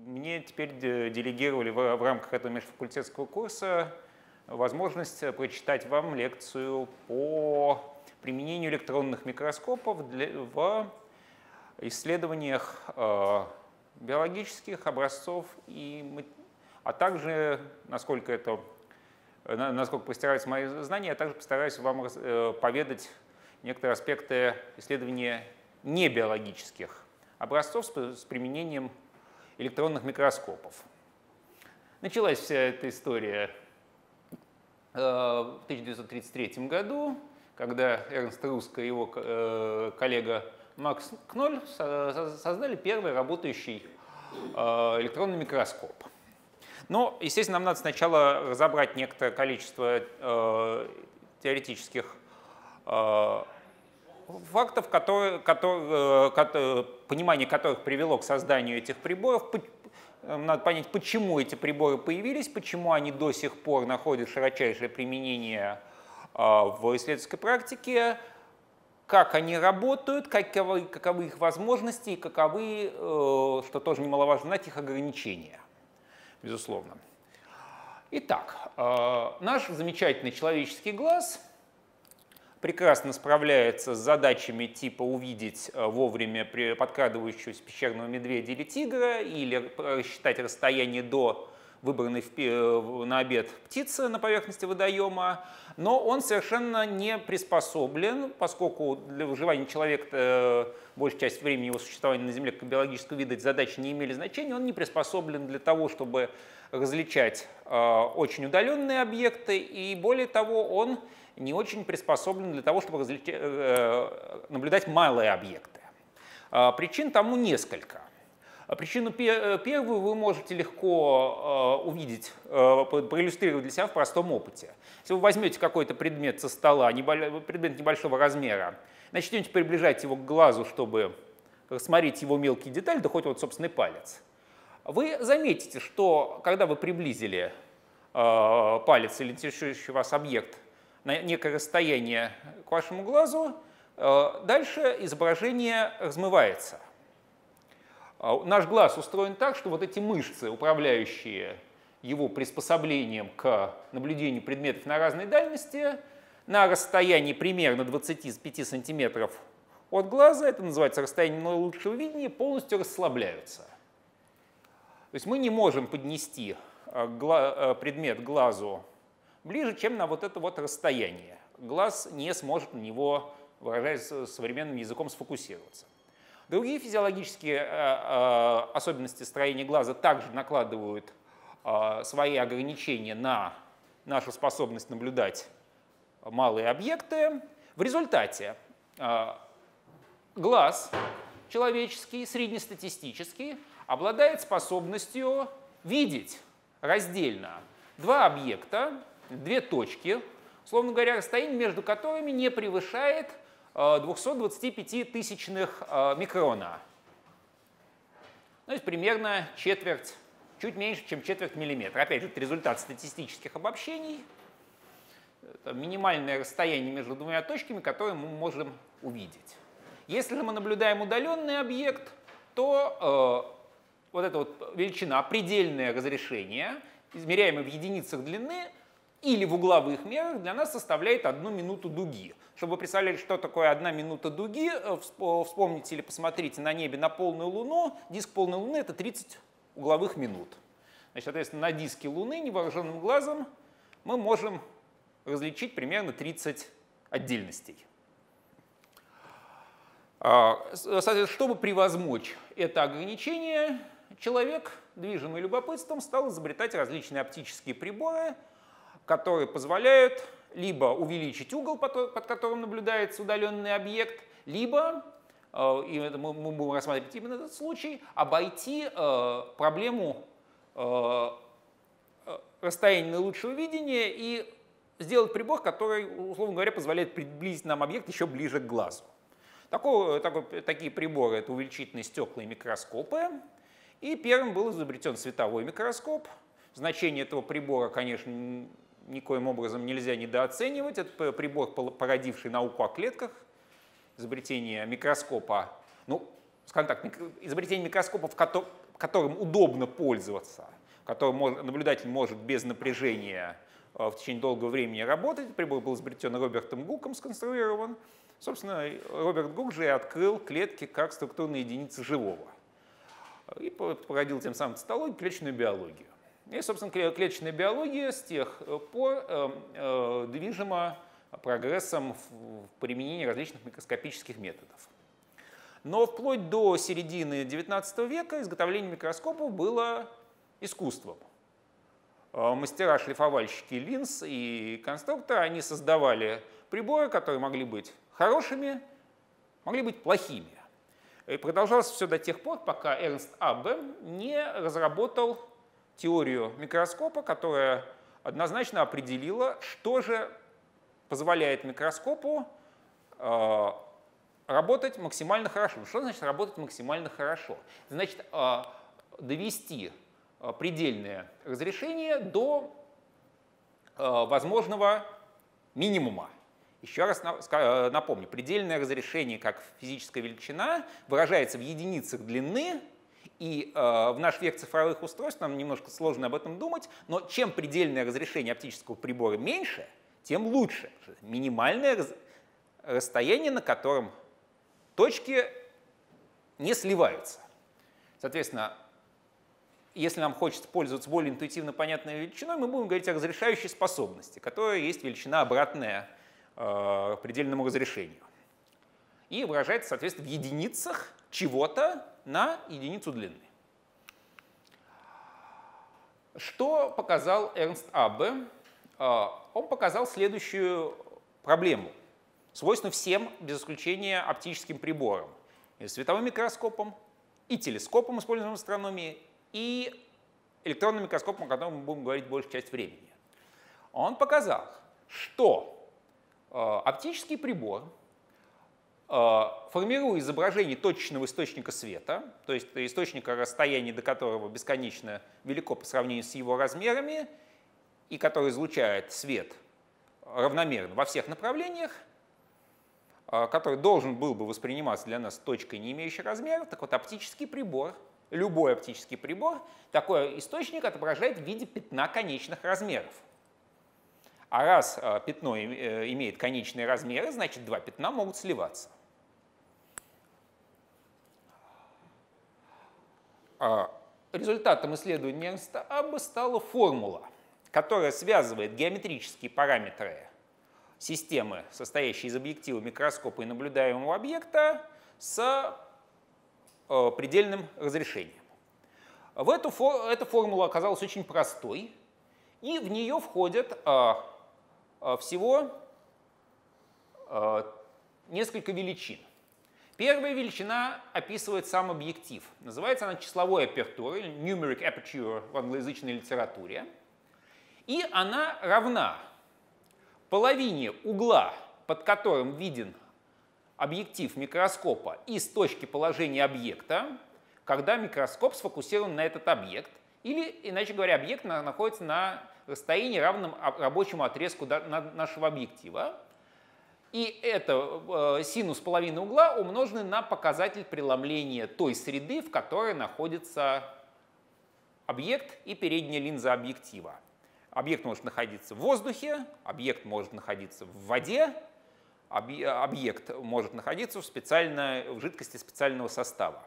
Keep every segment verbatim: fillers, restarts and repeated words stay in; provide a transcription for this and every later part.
мне теперь делегировали в, в рамках этого межфакультетского курса возможность прочитать вам лекцию по применению электронных микроскопов для, в исследованиях э, биологических образцов, и, а также, насколько это, насколько постараюсь мои знания, я также постараюсь вам э, поведать некоторые аспекты исследования небиологических образцов с, с применением электронных микроскопов. Началась вся эта история э, в тысяча девятьсот тридцать третьем году, когда Эрнст Руско и его э, коллега Макс Кноль создали первый работающий электронный микроскоп. Но, естественно, нам надо сначала разобрать некоторое количество э, теоретических э, фактов, которые, которые, которые, понимание которых привело к созданию этих приборов. Надо понять, почему эти приборы появились, почему они до сих пор находят широчайшее применение э, в исследовательской практике, как они работают, каковы, каковы их возможности и каковы, э, что тоже немаловажно знать, их ограничения, безусловно. Итак, э, наш замечательный человеческий глаз прекрасно справляется с задачами типа увидеть вовремя подкрадывающегося пещерного медведя или тигра, или рассчитать расстояние до выбранной на обед птицы на поверхности водоема, но он совершенно не приспособлен, поскольку для выживания человека большая часть времени его существования на Земле как биологического вида эти задачи не имели значения, он не приспособлен для того, чтобы различать э, очень удаленные объекты, и более того, он не очень приспособлен для того, чтобы различать, э, наблюдать малые объекты. Э, причин тому несколько. Причину первую вы можете легко э, увидеть, э, проиллюстрировать для себя в простом опыте. Если вы возьмете какой-то предмет со стола, небо, предмет небольшого размера, начнете приближать его к глазу, чтобы рассмотреть его мелкие детали, да хоть вот собственный палец, вы заметите, что когда вы приблизили э, палец или интересующий вас объект на некое расстояние к вашему глазу, э, дальше изображение размывается. Наш глаз устроен так, что вот эти мышцы, управляющие его приспособлением к наблюдению предметов на разной дальности, на расстоянии примерно двадцати пяти сантиметров от глаза, это называется расстояние наилучшего видения, полностью расслабляются. То есть мы не можем поднести предмет к глазу ближе, чем на вот это вот расстояние. Глаз не сможет на него, выражаясь современным языком, сфокусироваться. Другие физиологические э, э, особенности строения глаза также накладывают э, свои ограничения на нашу способность наблюдать малые объекты. В результате э, глаз человеческий, среднестатистический, обладает способностью видеть раздельно два объекта, две точки, условно говоря, расстояние между которыми не превышает двухсот двадцати пяти тысячных микрона. То есть примерно четверть, чуть меньше, чем четверть миллиметра. Опять же, это результат статистических обобщений. Это минимальное расстояние между двумя точками, которое мы можем увидеть. Если же мы наблюдаем удаленный объект, то э, вот эта вот величина, предельное разрешение, измеряемое в единицах длины или в угловых мерах, для нас составляет одну минуту дуги. Чтобы вы представляли, что такое одна минута дуги, вспомните или посмотрите на небе на полную Луну. Диск полной Луны — это тридцать угловых минут. Значит, соответственно, на диске Луны невооруженным глазом мы можем различить примерно тридцать отдельностей. Соответственно, чтобы превозмочь это ограничение, человек, движимый любопытством, стал изобретать различные оптические приборы, которые позволяют либо увеличить угол, под которым наблюдается удаленный объект, либо, и это мы будем рассматривать именно этот случай, обойти проблему расстояния наилучшего видения и сделать прибор, который, условно говоря, позволяет приблизить нам объект еще ближе к глазу. Такого, такой, такие приборы — это увеличительные стекла и микроскопы. И первым был изобретен световой микроскоп. Значение этого прибора, конечно, никоим образом нельзя недооценивать. Это прибор, породивший науку о клетках, изобретение микроскопа, ну, скажем так, изобретение микроскопа, которым удобно пользоваться, которым наблюдатель может без напряжения в течение долгого времени работать. Прибор был изобретен Робертом Гуком, сконструирован. Собственно, Роберт Гук же и открыл клетки как структурные единицы живого. И породил тем самым цитологию, клеточную биологию. И, собственно, клеточная биология с тех пор э, э, движима прогрессом в применении различных микроскопических методов. Но вплоть до середины девятнадцатого века изготовление микроскопов было искусством. Мастера-шлифовальщики линз и конструкторы, они создавали приборы, которые могли быть хорошими, могли быть плохими. И продолжалось все до тех пор, пока Эрнст Аббе не разработал теорию микроскопа, которая однозначно определила, что же позволяет микроскопу э, работать максимально хорошо. Что значит работать максимально хорошо? Это значит э, довести э, предельное разрешение до э, возможного минимума. Еще раз напомню, предельное разрешение как физическая величина выражается в единицах длины, и э, в наш век цифровых устройств нам немножко сложно об этом думать, но чем предельное разрешение оптического прибора меньше, тем лучше. Минимальное раз... расстояние, на котором точки не сливаются. Соответственно, если нам хочется пользоваться более интуитивно понятной величиной, мы будем говорить о разрешающей способности, которая есть величина обратная э, предельному разрешению. И выражается, соответственно, в единицах чего-то на единицу длины. Что показал Эрнст Аббе? Он показал следующую проблему, свойственную всем, без исключения, оптическим приборам. И световым микроскопом, и телескопом, используемым в астрономии, и электронным микроскопом, о котором мы будем говорить большую часть времени. Он показал, что оптический прибор, формируя изображение точечного источника света, то есть источника, расстояние до которого бесконечно велико по сравнению с его размерами, и который излучает свет равномерно во всех направлениях, который должен был бы восприниматься для нас точкой, не имеющей размера, так вот оптический прибор, любой оптический прибор, такой источник отображает в виде пятна конечных размеров. А раз пятно имеет конечные размеры, значит два пятна могут сливаться. Результатом исследования Эрнста Аббе стала формула, которая связывает геометрические параметры системы, состоящей из объектива, микроскопа и наблюдаемого объекта, с предельным разрешением. В эту, эта формула оказалась очень простой, и в нее входят всего несколько величин. Первая величина описывает сам объектив. Называется она числовой апертурой, или numeric aperture в англоязычной литературе. И она равна половине угла, под которым виден объектив микроскопа из точки положения объекта, когда микроскоп сфокусирован на этот объект, или, иначе говоря, объект находится на расстоянии, равном рабочему отрезку нашего объектива. И это синус половины угла умноженный на показатель преломления той среды, в которой находится объект и передняя линза объектива. Объект может находиться в воздухе, объект может находиться в воде, объект может находиться в, специальной, в жидкости специального состава.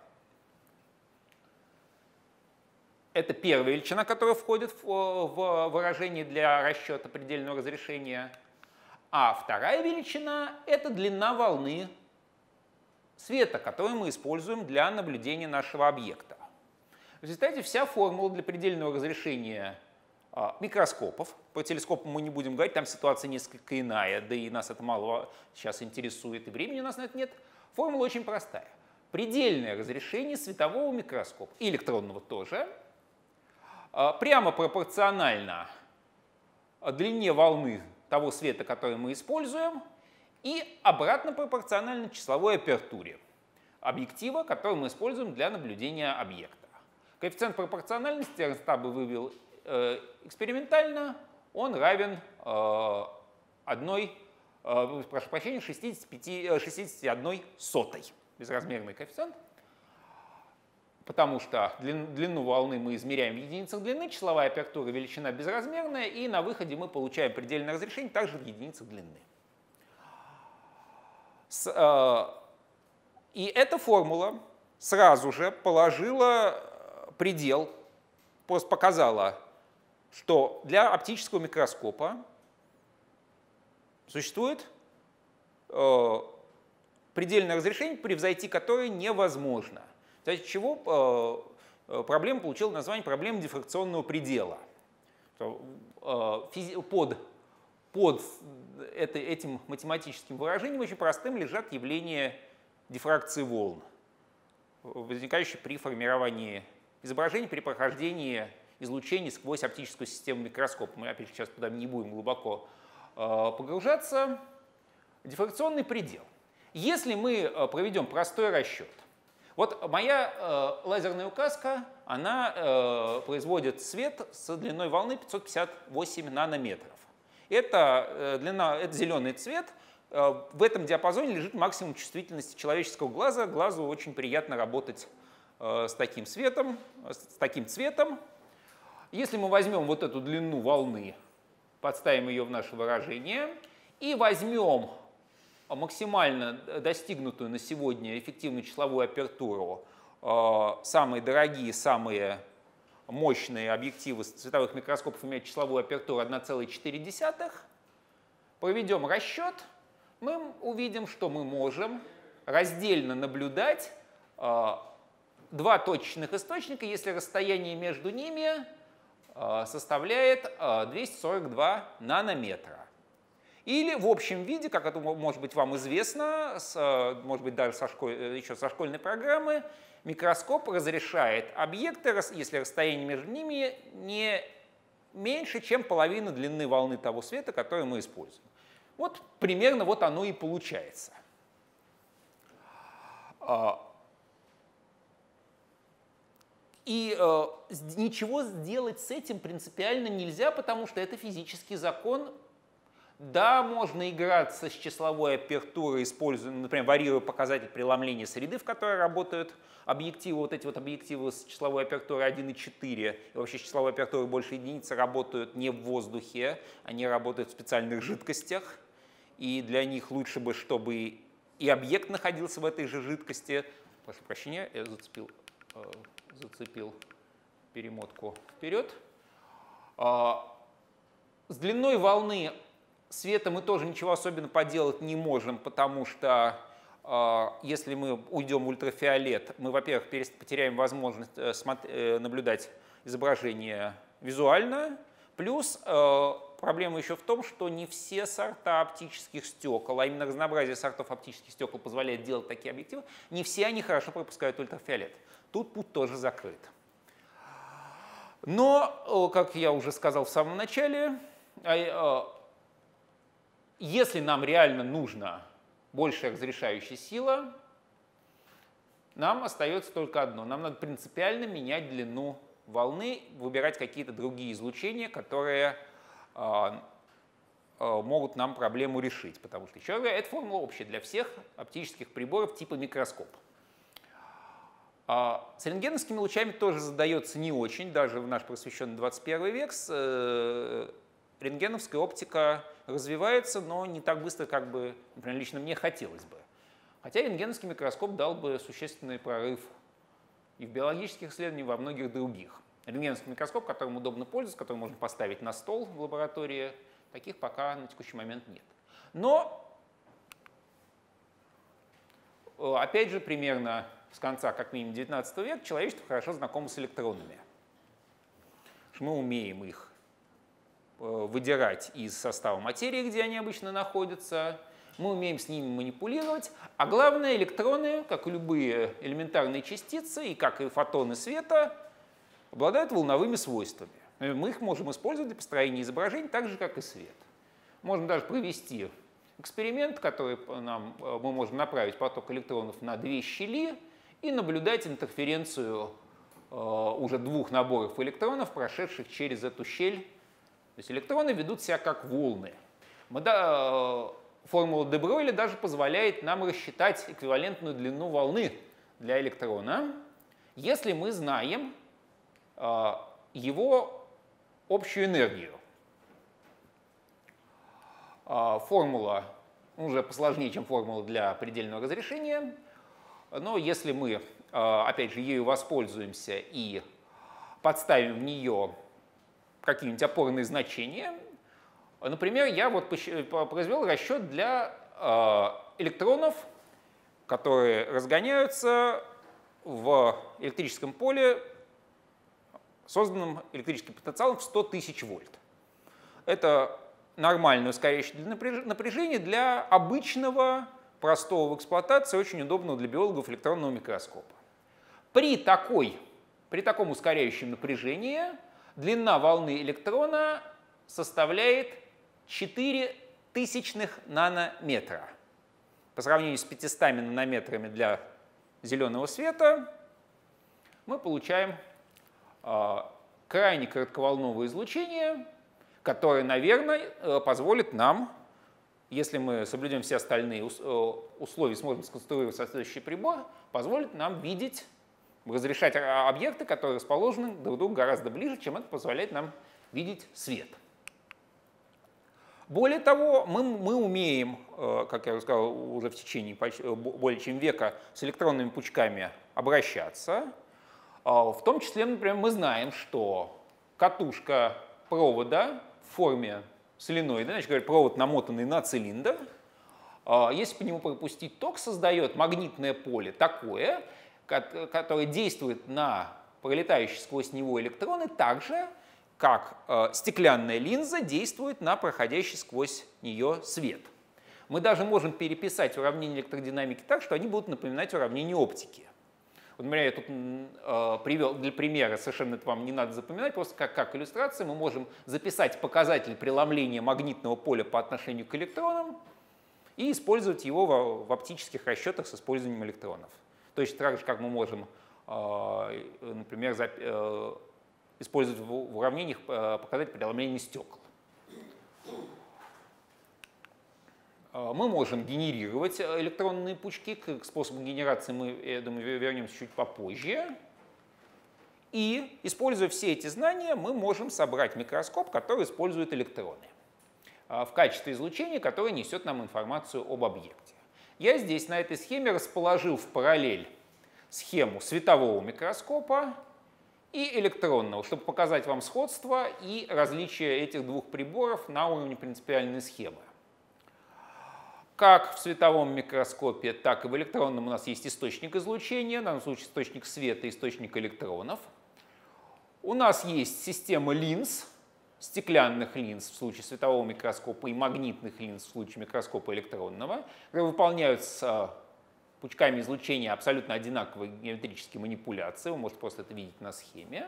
Это первая величина, которая входит в выражение для расчета предельного разрешения. А вторая величина — это длина волны света, которую мы используем для наблюдения нашего объекта. В результате вся формула для предельного разрешения микроскопов, по телескопу мы не будем говорить, там ситуация несколько иная, да и нас это мало сейчас интересует, и времени у нас на это нет. Формула очень простая. Предельное разрешение светового микроскопа, и электронного тоже, прямо пропорционально длине волны того света, который мы используем, и обратно пропорционально числовой апертуре объектива, который мы используем для наблюдения объекта. Коэффициент пропорциональности Эрнст Аббе вывел э, экспериментально, он равен э, одной, э, прошу прощения, шестидесяти пяти, шестидесяти одной сотой, безразмерный коэффициент. потому что длину волны мы измеряем в единицах длины, числовая апертура величина безразмерная, и на выходе мы получаем предельное разрешение также в единицах длины. С, э, и эта формула сразу же положила предел, просто показала, что для оптического микроскопа существует э, предельное разрешение, превзойти которое невозможно. За чего э, проблема получила название проблемы дифракционного предела. Э, физи под под это, этим математическим выражением очень простым лежат явления дифракции волн, возникающие при формировании изображений, при прохождении излучений сквозь оптическую систему микроскопа. Мы опять сейчас туда не будем глубоко э, погружаться. Дифракционный предел. Если мы проведем простой расчет, вот моя э, лазерная указка, она э, производит свет с длиной волны пятьсот пятьдесят восемь нанометров. Это, э, длина, это зеленый цвет. Э, в этом диапазоне лежит максимум чувствительности человеческого глаза. Глазу очень приятно работать э, с таким светом, с таким цветом. Если мы возьмем вот эту длину волны, подставим ее в наше выражение, и возьмем максимально достигнутую на сегодня эффективную числовую апертуру, э, самые дорогие, самые мощные объективы световых микроскопов имеют числовую апертуру одна целая четыре десятых, проведем расчет, мы увидим, что мы можем раздельно наблюдать э, два точечных источника, если расстояние между ними э, составляет э, двести сорок два нанометра. Или в общем виде, как это может быть вам известно, с, может быть даже со школь, еще со школьной программы, микроскоп разрешает объекты, если расстояние между ними не меньше, чем половина длины волны того света, который мы используем. Вот примерно вот оно и получается. И э, ничего сделать с этим принципиально нельзя, потому что это физический закон. Да, можно играться с числовой апертурой, используя, например, варьируя показатель преломления среды, в которой работают объективы, вот эти вот объективы с числовой апертурой один и четыре, и вообще с числовой апертурой больше единицы работают не в воздухе, они работают в специальных жидкостях, и для них лучше бы, чтобы и объект находился в этой же жидкости. Прошу прощения, я зацепил, э, зацепил перемотку вперед. Э, с длиной волны света мы тоже ничего особенно поделать не можем, потому что э, если мы уйдем в ультрафиолет, мы, во-первых, потеряем возможность э, э, наблюдать изображение визуально, плюс э, проблема еще в том, что не все сорта оптических стекол, а именно разнообразие сортов оптических стекол позволяет делать такие объективы, не все они хорошо пропускают ультрафиолет. Тут путь тоже закрыт. Но, как я уже сказал в самом начале, если нам реально нужна большая разрешающая сила, нам остается только одно. Нам надо принципиально менять длину волны, выбирать какие-то другие излучения, которые э, э, могут нам проблему решить. Потому что, еще раз говорю, эта формула общая для всех оптических приборов типа микроскоп. А с рентгеновскими лучами тоже задается не очень, даже в наш просвещенный двадцать первый век. С, э, рентгеновская оптика развивается, но не так быстро, как бы, например, лично мне хотелось бы. Хотя рентгеновский микроскоп дал бы существенный прорыв и в биологических исследованиях, и во многих других. Рентгеновский микроскоп, которым удобно пользоваться, который можно поставить на стол в лаборатории, таких пока на текущий момент нет. Но, опять же, примерно с конца, как минимум, девятнадцатого века человечество хорошо знакомо с электронами. Мы умеем их выдирать из состава материи, где они обычно находятся, мы умеем с ними манипулировать, а главное, электроны, как и любые элементарные частицы, и как и фотоны света, обладают волновыми свойствами. Мы их можем использовать для построения изображений так же, как и свет. Можно даже провести эксперимент, который нам, мы можем направить поток электронов на две щели и наблюдать интерференцию э, уже двух наборов электронов, прошедших через эту щель. То есть электроны ведут себя как волны. Мы, да, формула де Бройля даже позволяет нам рассчитать эквивалентную длину волны для электрона. если мы знаем его общую энергию. Формула уже посложнее, чем формула для предельного разрешения, но если мы, опять же, ею воспользуемся и подставим в нее какие-нибудь опорные значения, например, я вот произвел расчет для электронов, которые разгоняются в электрическом поле, созданном электрическим потенциалом в сто тысяч вольт. Это нормальное ускоряющее напряжение для обычного, простого в эксплуатации, очень удобного для биологов электронного микроскопа. При, такой, при таком ускоряющем напряжении длина волны электрона составляет четыре тысячных нанометра. По сравнению с пятистами нанометрами для зеленого света мы получаем э, крайне коротковолновое излучение, которое, наверное, э, позволит нам, если мы соблюдем все остальные ус э, условия, сможем сконструировать соответствующий прибор, позволит нам видеть, разрешать объекты, которые расположены друг к другу гораздо ближе, чем это позволяет нам видеть свет. Более того, мы, мы умеем, как я уже сказал, уже в течение более чем века с электронными пучками обращаться. В том числе, например, мы знаем, что катушка провода в форме соленоида, значит говоря, провод, намотанный на цилиндр, если по нему пропустить ток, создает магнитное поле такое, которое действует на пролетающие сквозь него электроны так же, как э, стеклянная линза действует на проходящий сквозь нее свет. Мы даже можем переписать уравнения электродинамики так, что они будут напоминать уравнения оптики. Вот, например, я тут э, привел для примера, совершенно это вам не надо запоминать, просто как, как иллюстрация мы можем записать показатель преломления магнитного поля по отношению к электронам и использовать его в, в оптических расчетах с использованием электронов. Точно так же, как мы можем, э, например, за, э, использовать в уравнениях показатель преломления стекол. Мы можем генерировать электронные пучки. К способу генерации мы, я думаю, вернемся чуть попозже. И, используя все эти знания, мы можем собрать микроскоп, который использует электроны в качестве излучения, которое несет нам информацию об объекте. Я здесь на этой схеме расположил в параллель схему светового микроскопа и электронного, чтобы показать вам сходство и различие этих двух приборов на уровне принципиальной схемы. Как в световом микроскопе, так и в электронном у нас есть источник излучения, в данном случае источник света, источник электронов. У нас есть система линз, стеклянных линз в случае светового микроскопа и магнитных линз в случае микроскопа электронного, которые выполняются пучками излучения абсолютно одинаковые геометрические манипуляции. Вы можете просто это видеть на схеме.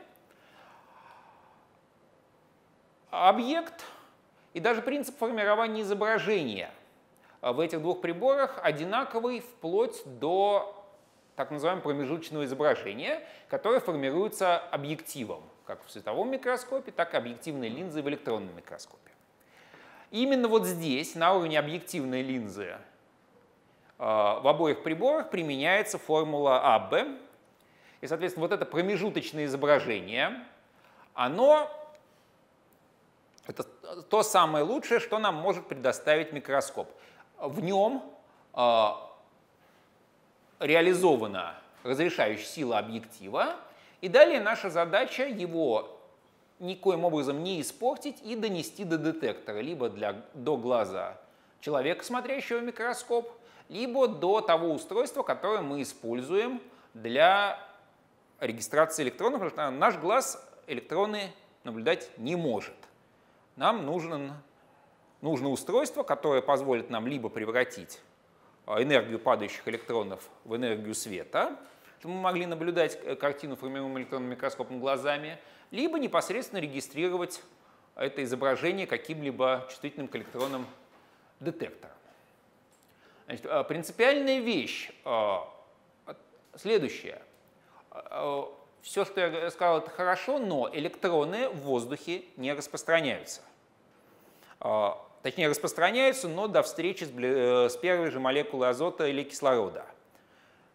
Объект и даже принцип формирования изображения в этих двух приборах одинаковый вплоть до так называемого промежуточного изображения, которое формируется объективом, как в световом микроскопе, так и объективной линзой в электронном микроскопе. Именно вот здесь, на уровне объективной линзы, в обоих приборах применяется формула Аббе. И, соответственно, вот это промежуточное изображение, оно это то самое лучшее, что нам может предоставить микроскоп. В нем э, реализована разрешающая сила объектива, и далее наша задача его никоим образом не испортить и донести до детектора, либо для, до глаза человека, смотрящего в микроскоп, либо до того устройства, которое мы используем для регистрации электронов, потому что наш глаз электроны наблюдать не может. Нам нужно, нужно устройство, которое позволит нам либо превратить энергию падающих электронов в энергию света, чтобы мы могли наблюдать картину, формируемую электронным микроскопом глазами, либо непосредственно регистрировать это изображение каким-либо чувствительным к электронам детектором. Значит, принципиальная вещь следующая. Все, что я сказал, это хорошо, но электроны в воздухе не распространяются. Точнее, распространяются, но до встречи с первой же молекулой азота или кислорода.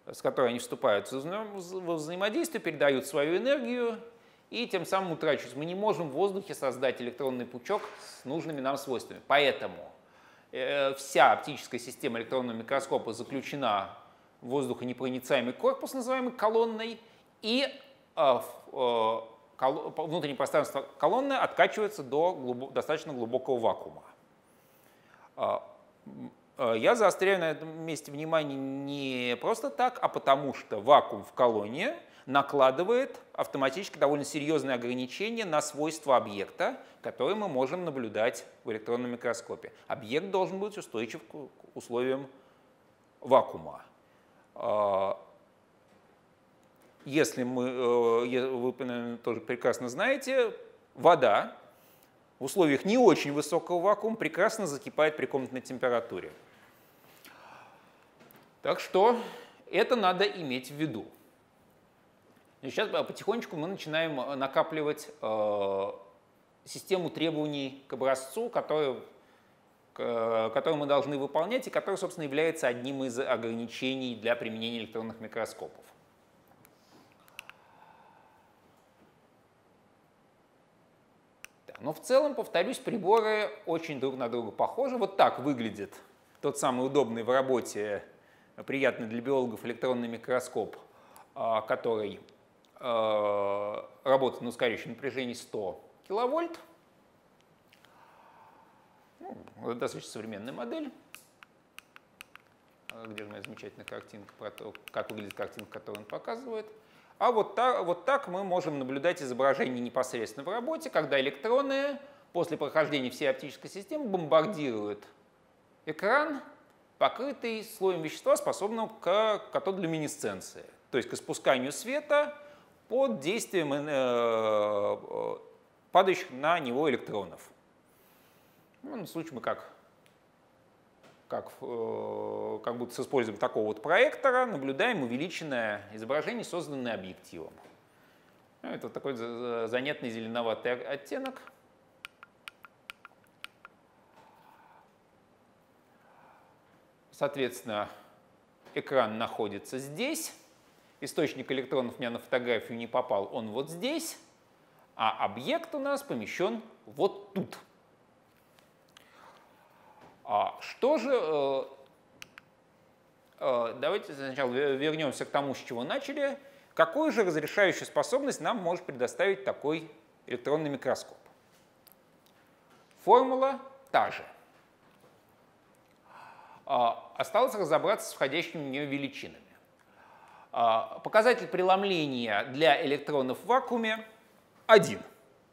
с которой они вступают во взаимодействие, передают свою энергию и тем самым утрачивают. Мы не можем в воздухе создать электронный пучок с нужными нам свойствами. Поэтому э, вся оптическая система электронного микроскопа заключена в воздухонепроницаемый корпус, называемый колонной, и э, э, кол внутреннее пространство колонны откачивается до глубо достаточно глубокого вакуума. Я заостряю на этом месте внимание не просто так, а потому что вакуум в колонне накладывает автоматически довольно серьезные ограничения на свойства объекта, которые мы можем наблюдать в электронном микроскопе. Объект должен быть устойчив к условиям вакуума. Если мы, вы, наверное, тоже прекрасно знаете, вода в условиях не очень высокого вакуума прекрасно закипает при комнатной температуре. Так что это надо иметь в виду. И сейчас потихонечку мы начинаем накапливать э, систему требований к образцу, которую, к, которую мы должны выполнять, и которая, собственно, является одним из ограничений для применения электронных микроскопов. Но в целом, повторюсь, приборы очень друг на друга похожи. Вот так выглядит тот самый удобный в работе, приятный для биологов электронный микроскоп, который работает на ускоряющем напряжении сто киловольт. Ну, это достаточно современная модель. Где же моя замечательная картинка про то, как выглядит картинка, которую он показывает. А вот так, вот так мы можем наблюдать изображение непосредственно в работе, когда электроны после прохождения всей оптической системы бомбардируют экран, покрытый слоем вещества, способным к катодолюминесценции, то есть к испусканию света под действием э, падающих на него электронов. Ну, на случай мы как, как, э, как будто с использованием такого вот проектора наблюдаем увеличенное изображение, созданное объективом. Это вот такой занятный зеленоватый оттенок. Соответственно, экран находится здесь. Источник электронов у меня на фотографию не попал, он вот здесь. А объект у нас помещен вот тут. А что же... Э, э, давайте сначала вернемся к тому, с чего начали. Какую же разрешающую способность нам может предоставить такой электронный микроскоп? Формула та же. А, осталось разобраться с входящими в нее величинами. А, показатель преломления для электронов в вакууме один.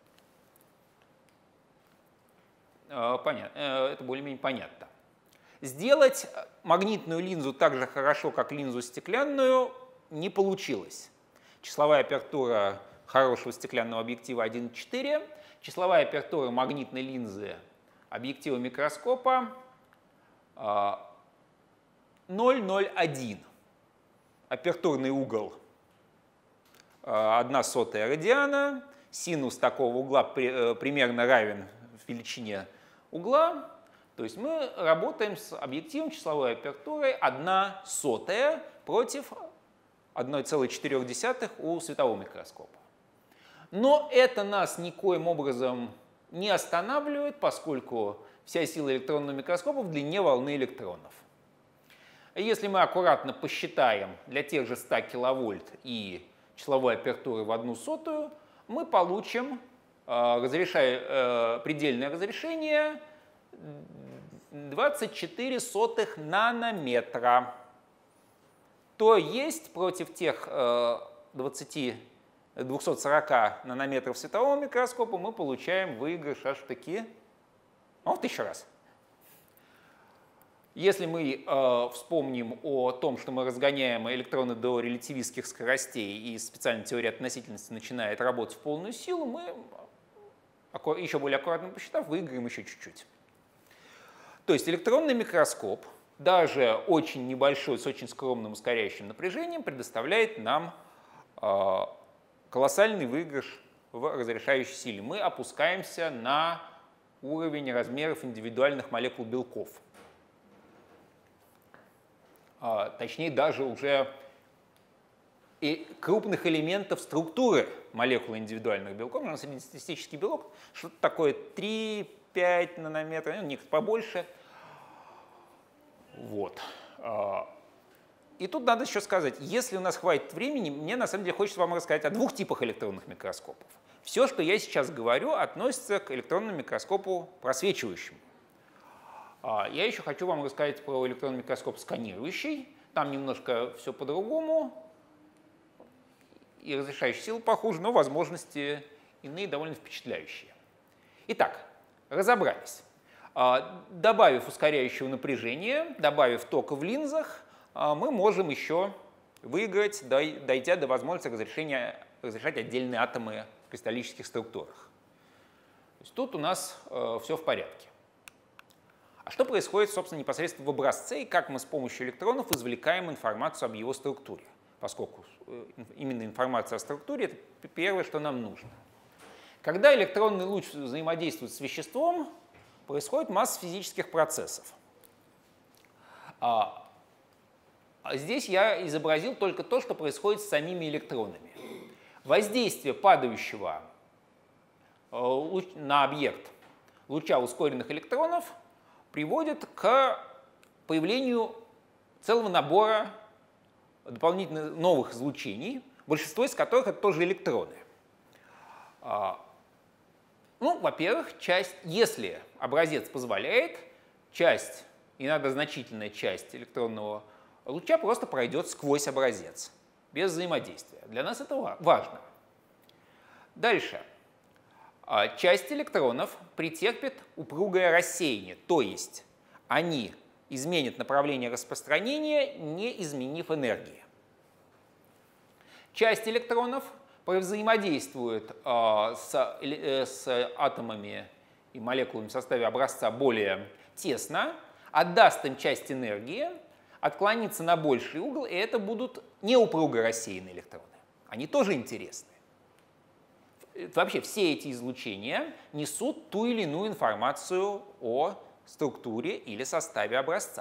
Понятно, это более-менее понятно. Сделать магнитную линзу так же хорошо, как линзу стеклянную, не получилось. Числовая апертура хорошего стеклянного объектива один и четыре, числовая апертура магнитной линзы объектива микроскопа ноль целых ноль один. Апертурный угол одна сотая радиана, синус такого угла примерно равен величине угла, то есть мы работаем с объективом числовой апертурой одна сотая против одна целая четыре десятых у светового микроскопа. Но это нас никоим образом не останавливает, поскольку вся сила электронного микроскопа в длине волны электронов. Если мы аккуратно посчитаем для тех же ста киловольт и числовой апертуры в одну сотую, мы получим разрешая, предельное разрешение двадцать четыре сотых нанометра. То есть против тех двадцати двухсот сорока нанометров светового микроскопа мы получаем выигрыш аж таки ну, в тысячу раз. Если мы э, вспомним о том, что мы разгоняем электроны до релятивистских скоростей и специальная теория относительности начинает работать в полную силу, мы, еще более аккуратно посчитав, выиграем еще чуть-чуть. То есть электронный микроскоп, даже очень небольшой, с очень скромным ускоряющим напряжением, предоставляет нам э, колоссальный выигрыш в разрешающей силе. Мы опускаемся на уровень размеров индивидуальных молекул белков. Точнее, даже уже и крупных элементов структуры молекулы индивидуальных белков. У нас среднестатистический белок, что-то такое три-пять нанометров, ну, некоторые побольше. Вот. И тут надо еще сказать, если у нас хватит времени, мне на самом деле хочется вам рассказать о двух типах электронных микроскопов. Все, что я сейчас говорю, относится к электронному микроскопу просвечивающему. Я еще хочу вам рассказать про электронный микроскоп сканирующий. Там немножко все по-другому. И разрешающая сила похуже, но возможности иные довольно впечатляющие. Итак, разобрались. Добавив ускоряющего напряжения, добавив тока в линзах, мы можем еще выиграть, дойдя до возможности разрешения, разрешать отдельные атомы в кристаллических структурах. То есть тут у нас все в порядке. А что происходит, собственно, непосредственно в образце и как мы с помощью электронов извлекаем информацию об его структуре? Поскольку именно информация о структуре — это первое, что нам нужно. Когда электронный луч взаимодействует с веществом, происходит масса физических процессов. А здесь я изобразил только то, что происходит с самими электронами. Воздействие падающего на объект луча ускоренных электронов приводит к появлению целого набора дополнительных новых излучений, большинство из которых это тоже электроны. Ну, во-первых, часть, если образец позволяет, часть, иногда значительная часть электронного луча просто пройдет сквозь образец, без взаимодействия. Для нас это важно. Дальше. Часть электронов претерпит упругое рассеяние, то есть они изменят направление распространения, не изменив энергии. Часть электронов взаимодействует э, с, э, с атомами и молекулами в составе образца более тесно, отдаст им часть энергии, отклонится на больший угол, и это будут неупруго рассеянные электроны. Они тоже интересны. Вообще все эти излучения несут ту или иную информацию о структуре или составе образца.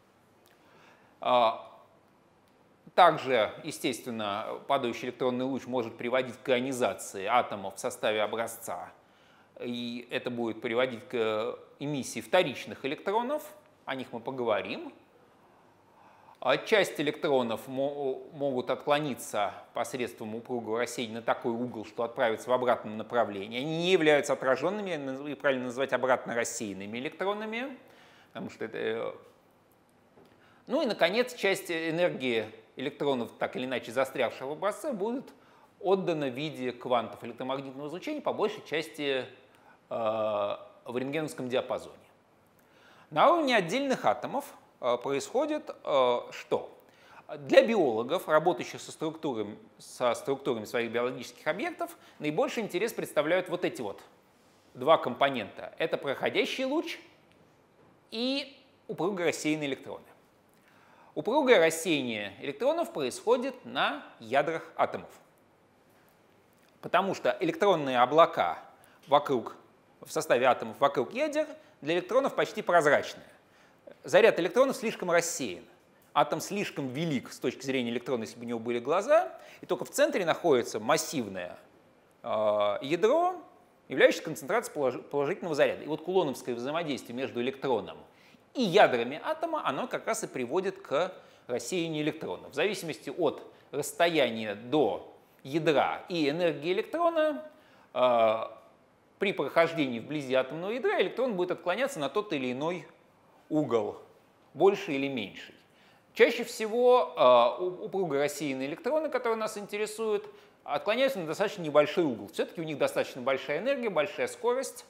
Также, естественно, падающий электронный луч может приводить к ионизации атомов в составе образца, и это будет приводить к эмиссии вторичных электронов, о них мы поговорим. Часть электронов могут отклониться посредством упругого рассеяния на такой угол, что отправятся в обратном направлении. Они не являются отраженными, и правильно назвать обратно рассеянными электронами, потому что это... Ну и, наконец, часть энергии электронов, так или иначе застрявших в образце, будет отдана в виде квантов электромагнитного излучения, по большей части э, в рентгеновском диапазоне. На уровне отдельных атомов э, происходит э, что? Для биологов, работающих со структурами, со структурами своих биологических объектов, наибольший интерес представляют вот эти вот два компонента. Это проходящий луч и упруго рассеянные электроны. Упругое рассеяние электронов происходит на ядрах атомов, потому что электронные облака вокруг, в составе атомов вокруг ядер для электронов почти прозрачные. Заряд электронов слишком рассеян. Атом слишком велик с точки зрения электрона, если бы у него были глаза, и только в центре находится массивное э, ядро, являющееся концентрацией положительного заряда. И вот кулоновское взаимодействие между электроном и ядрами атома, оно как раз и приводит к рассеянию электронов. В зависимости от расстояния до ядра и энергии электрона, э, при прохождении вблизи атомного ядра электрон будет отклоняться на тот или иной угол, больше или меньший. Чаще всего э, упруго рассеянные электроны, которые нас интересуют, отклоняются на достаточно небольшой угол. Все-таки у них достаточно большая энергия, большая скорость.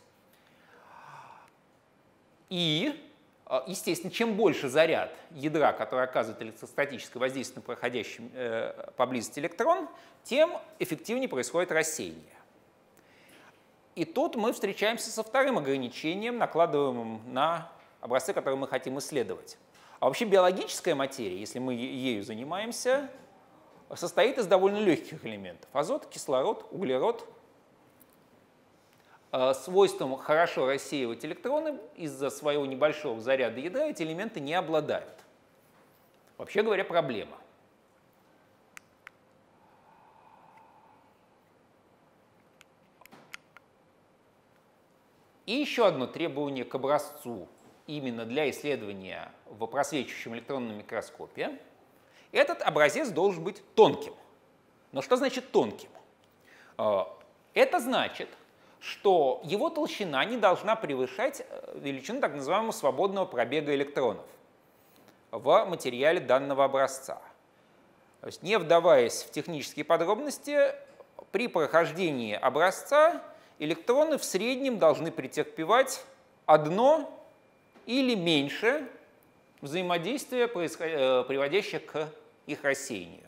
И естественно, чем больше заряд ядра, который оказывает электростатическое воздействие на проходящий э, поблизости электрон, тем эффективнее происходит рассеяние. И тут мы встречаемся со вторым ограничением, накладываемым на образцы, которые мы хотим исследовать. А вообще биологическая материя, если мы ею занимаемся, состоит из довольно легких элементов. Азот, кислород, углерод. Свойством хорошо рассеивать электроны из-за своего небольшого заряда ядра эти элементы не обладают. Вообще говоря, проблема. И еще одно требование к образцу именно для исследования в просвечивающем электронном микроскопе. Этот образец должен быть тонким. Но что значит тонким? Это значит, что его толщина не должна превышать величину так называемого свободного пробега электронов в материале данного образца. То есть, не вдаваясь в технические подробности, при прохождении образца электроны в среднем должны претерпевать одно или меньше взаимодействия, приводящее к их рассеянию.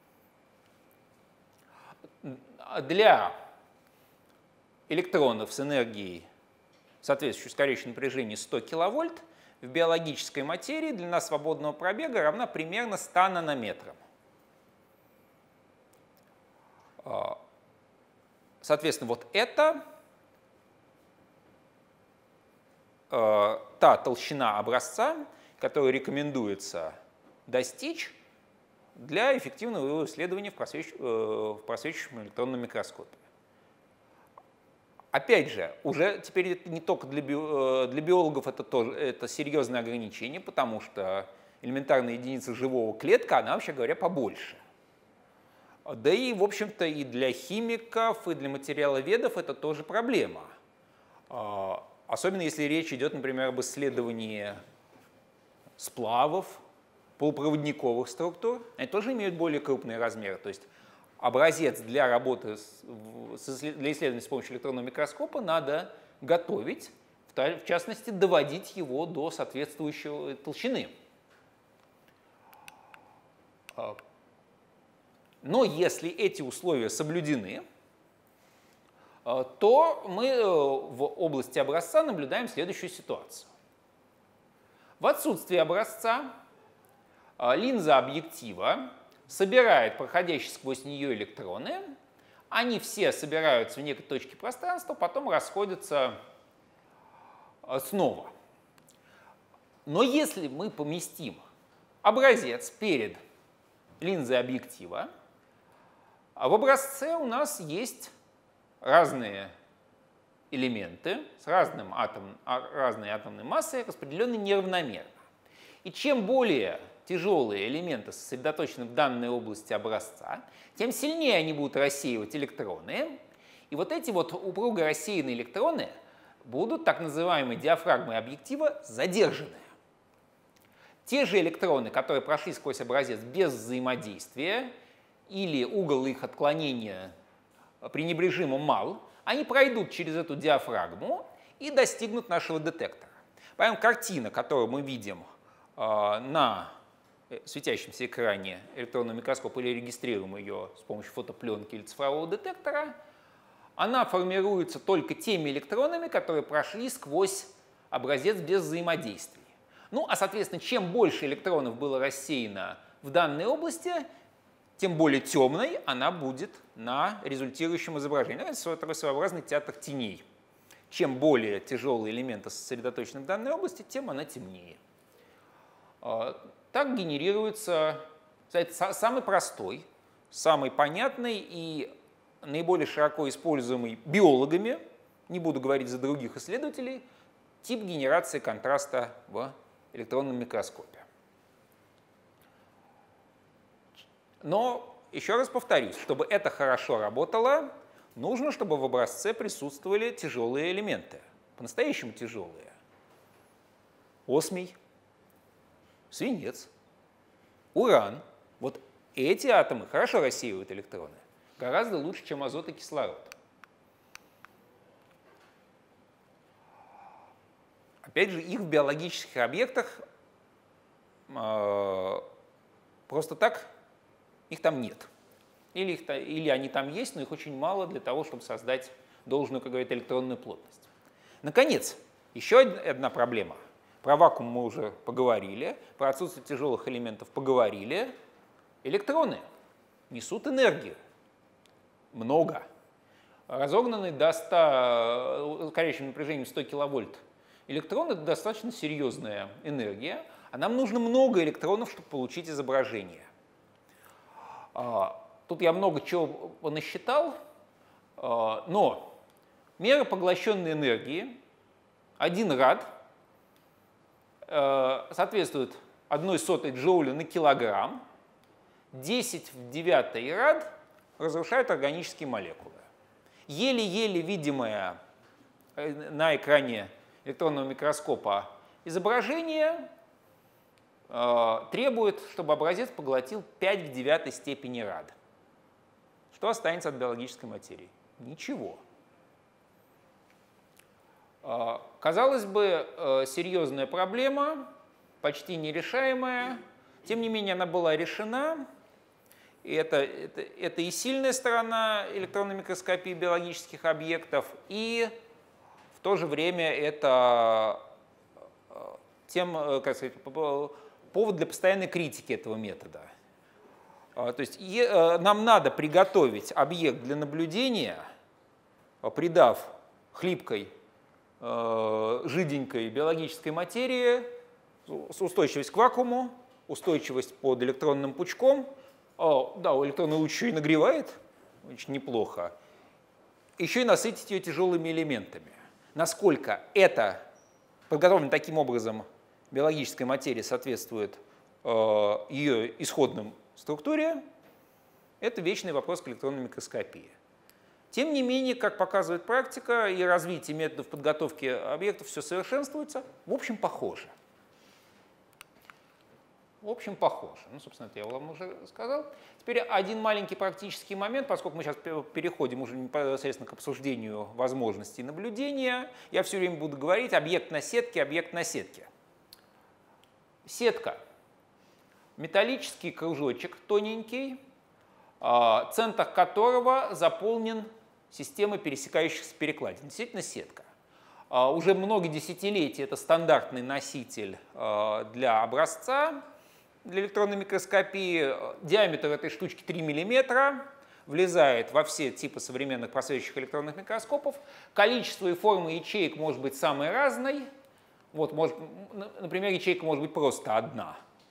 Для электронов с энергией, соответствующей скорейшему напряжению сто киловольт, в биологической материи длина свободного пробега равна примерно ста нанометрам. Соответственно, вот это э, та толщина образца, которую рекомендуется достичь для эффективного его исследования в, просвеч... э, в просвечивающем электронном микроскопе. Опять же, уже теперь это не только для, би... для биологов это, тоже, это серьезное ограничение, потому что элементарная единица живого клетка, она, вообще говоря, побольше. Да и, в общем-то, и для химиков, и для материаловедов это тоже проблема. Особенно если речь идет, например, об исследовании сплавов, полупроводниковых структур. Они тоже имеют более крупные размеры. То есть образец для работы, для исследования с помощью электронного микроскопа надо готовить, в частности, доводить его до соответствующей толщины. Но если эти условия соблюдены, то мы в области образца наблюдаем следующую ситуацию. В отсутствие образца линза объектива собирает проходящие сквозь нее электроны, они все собираются в некой точке пространства, потом расходятся снова. Но если мы поместим образец перед линзой объектива, в образце у нас есть разные элементы с разным атом, разной атомной массой, распределенные неравномерно. И чем более тяжелые элементы сосредоточены в данной области образца, тем сильнее они будут рассеивать электроны. И вот эти вот упруго рассеянные электроны будут так называемой диафрагмой объектива задержаны. Те же электроны, которые прошли сквозь образец без взаимодействия, или угол их отклонения пренебрежимо мал, они пройдут через эту диафрагму и достигнут нашего детектора. Поэтому картина, которую мы видим э, на светящемся экране электронного микроскопа или регистрируем ее с помощью фотопленки или цифрового детектора, она формируется только теми электронами, которые прошли сквозь образец без взаимодействия. Ну, а, соответственно, чем больше электронов было рассеяно в данной области, тем более темной она будет на результирующем изображении. Это такой своеобразный театр теней. Чем более тяжелые элементы сосредоточены в данной области, тем она темнее. Так генерируется, кстати, самый простой, самый понятный и наиболее широко используемый биологами, не буду говорить за других исследователей, тип генерации контраста в электронном микроскопе. Но, еще раз повторюсь, чтобы это хорошо работало, нужно, чтобы в образце присутствовали тяжелые элементы, по-настоящему тяжелые. Осмий, свинец, уран. Вот эти атомы хорошо рассеивают электроны, гораздо лучше, чем азот и кислород. Опять же, их в биологических объектах э, просто так их там нет. Или, их, или они там есть, но их очень мало для того, чтобы создать должную, как говорят, электронную плотность. Наконец, еще одна проблема. Про вакуум мы уже поговорили, про отсутствие тяжелых элементов поговорили. Электроны несут энергию. Много. Разогнанный до ста, скорейшим напряжением сто киловольт электрон — это достаточно серьезная энергия, а нам нужно много электронов, чтобы получить изображение. Тут я много чего насчитал, но мера поглощенной энергии один рад соответствует одной сотой джоуля на килограмм, десять в девятой рад разрушает органические молекулы. Еле-еле видимое на экране электронного микроскопа изображение э, требует, чтобы образец поглотил пять в девятой степени рад. Что останется от биологической материи? Ничего. Э, казалось бы, э, серьезная проблема, почти нерешаемая. Тем не менее, она была решена. И это, это, это и сильная сторона электронной микроскопии биологических объектов, и в то же время это тем, как сказать, повод для постоянной критики этого метода. То есть нам надо приготовить объект для наблюдения, придав хлипкой, жиденькой биологической материи устойчивость к вакууму, устойчивость под электронным пучком. О, да, электронный луч еще и нагревает, очень неплохо. Еще и насытить ее тяжелыми элементами. Насколько это подготовлено таким образом биологической материи соответствует э, ее исходным структуре, это вечный вопрос к электронной микроскопии. Тем не менее, как показывает практика, и развитие методов подготовки объектов все совершенствуется, в общем, похоже. В общем, похоже. Ну, собственно, это я вам уже сказал. Теперь один маленький практический момент, поскольку мы сейчас переходим уже непосредственно к обсуждению возможностей наблюдения. Я все время буду говорить объект на сетке, объект на сетке. Сетка. Металлический кружочек тоненький, центр которого заполнен системой пересекающихся перекладин. Действительно сетка. Уже много десятилетий это стандартный носитель для образца. Для электронной микроскопии диаметр этой штучки три миллиметра, влезает во все типы современных просвечивающих электронных микроскопов. Количество и форма ячеек может быть самой разной. Вот, может, например, ячейка может быть просто одна.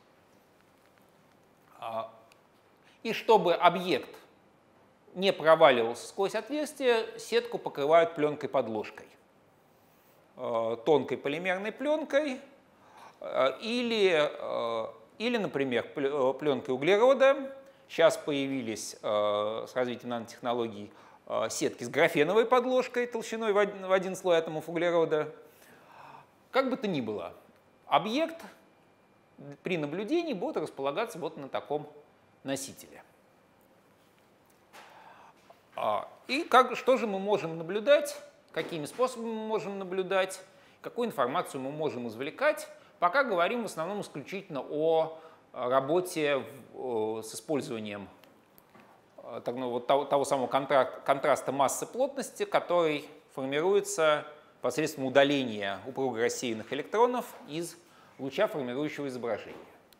И чтобы объект не проваливался сквозь отверстие, сетку покрывают пленкой-подложкой. Тонкой полимерной пленкой или, или, например, пленкой углерода. Сейчас появились с развитием нанотехнологий сетки с графеновой подложкой толщиной в один слой атомов углерода. Как бы то ни было, объект при наблюдении будет располагаться вот на таком носителе. И как, что же мы можем наблюдать? Какими способами мы можем наблюдать, какую информацию мы можем извлекать. Пока говорим в основном исключительно о работе в, с использованием ну, вот того, того самого контраста, контраста массы плотности, который формируется посредством удаления упруго рассеянных электронов из луча формирующего изображения.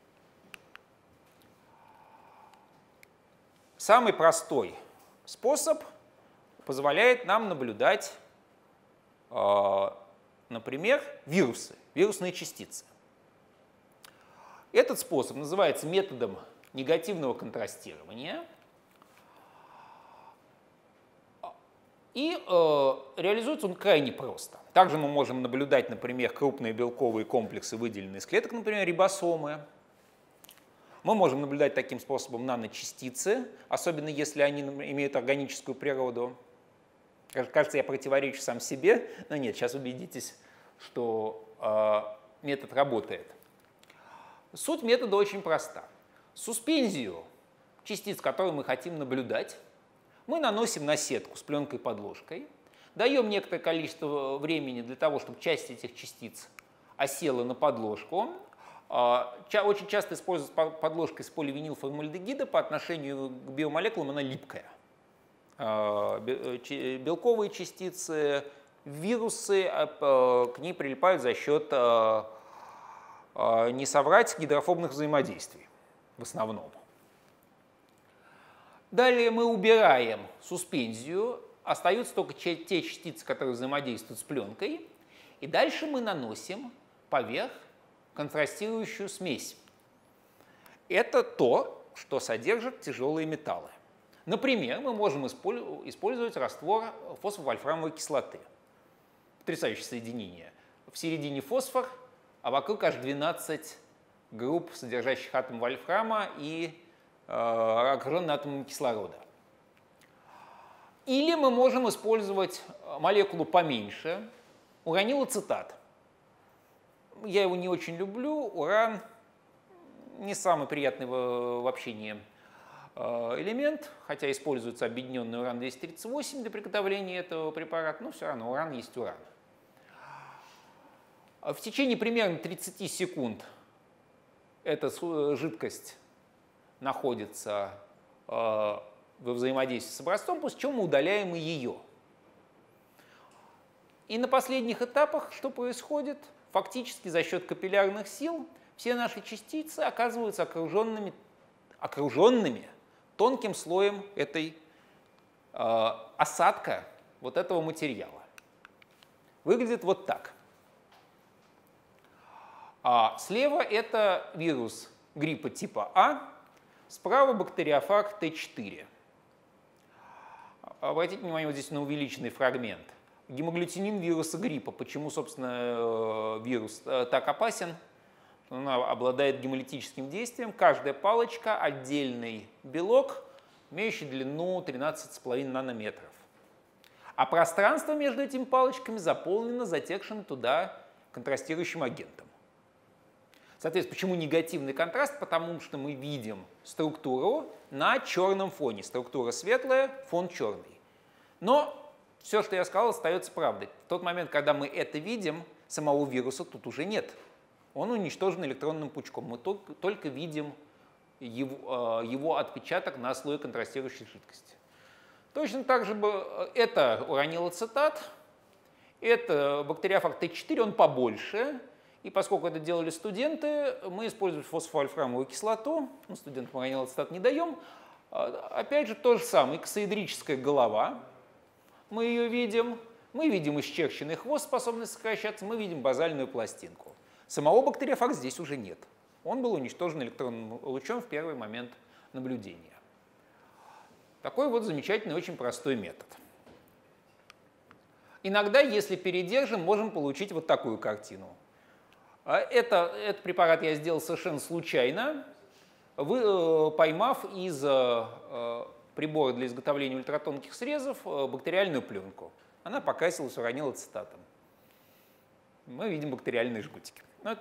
Самый простой способ позволяет нам наблюдать, например, вирусы, вирусные частицы. Этот способ называется методом негативного контрастирования. И э, реализуется он крайне просто. Также мы можем наблюдать, например, крупные белковые комплексы, выделенные из клеток, например, рибосомы. Мы можем наблюдать таким способом наночастицы, особенно если они имеют органическую природу. Кажется, я противоречу сам себе, но нет, сейчас убедитесь, что э, метод работает. Суть метода очень проста. Суспензию частиц, которые мы хотим наблюдать, мы наносим на сетку с пленкой-подложкой, даем некоторое количество времени для того, чтобы часть этих частиц осела на подложку. Очень часто используют подложка из поливинилформальдегида, по отношению к биомолекулам она липкая. Белковые частицы, вирусы к ней прилипают за счет, не соврать, гидрофобных взаимодействий в основном. Далее мы убираем суспензию, остаются только те частицы, которые взаимодействуют с пленкой, и дальше мы наносим поверх контрастирующую смесь. Это то, что содержит тяжелые металлы. Например, мы можем использовать раствор фосфовольфрамовой кислоты. Потрясающее соединение. в середине фосфор, а вокруг аж двенадцать групп, содержащих атом вольфрама и э, окруженные атомами кислорода. Или мы можем использовать молекулу поменьше, уранилоцетат. Я его не очень люблю, уран не самый приятный в общении элемент, хотя используется объединенный уран двести тридцать восемь для приготовления этого препарата, но все равно уран есть уран. В течение примерно тридцати секунд эта жидкость находится во взаимодействии с образцом, после чего мы удаляем и ее. И на последних этапах что происходит? Фактически за счет капиллярных сил все наши частицы оказываются окруженными, окруженными тонким слоем этой э, осадка вот этого материала. Выглядит вот так. А слева это вирус гриппа типа А, справа бактериофаг Т четыре. Обратите внимание вот здесь на увеличенный фрагмент. Гемоглютинин вируса гриппа. Почему, собственно, вирус так опасен? Он обладает гемолитическим действием. Каждая палочка – отдельный белок, имеющий длину тринадцать с половиной нанометров. А пространство между этими палочками заполнено затекшим туда контрастирующим агентом. Соответственно, почему негативный контраст? Потому что мы видим структуру на черном фоне. Структура светлая, фон черный. Но все, что я сказал, остается правдой. В тот момент, когда мы это видим, самого вируса тут уже нет. Он уничтожен электронным пучком. Мы только, только видим его, его отпечаток на слое контрастирующей жидкости. Точно так же это уранилоцетат, это бактериофаг Т четыре, он побольше. И поскольку это делали студенты, мы используем фосфовольфрамовую кислоту. Ну, студентам уранилоцетат не даем. Опять же, то же самое. Иксоэдрическая голова. Мы ее видим. Мы видим исчерченный хвост, способный сокращаться. Мы видим базальную пластинку. Самого бактериофага здесь уже нет. Он был уничтожен электронным лучом в первый момент наблюдения. Такой вот замечательный, очень простой метод. Иногда, если передержим, можем получить вот такую картину. Это, этот препарат я сделал совершенно случайно, вы, поймав из прибора для изготовления ультратонких срезов бактериальную пленку. Она покрасилась уранилоцетатом. Мы видим бактериальные жгутики. Вот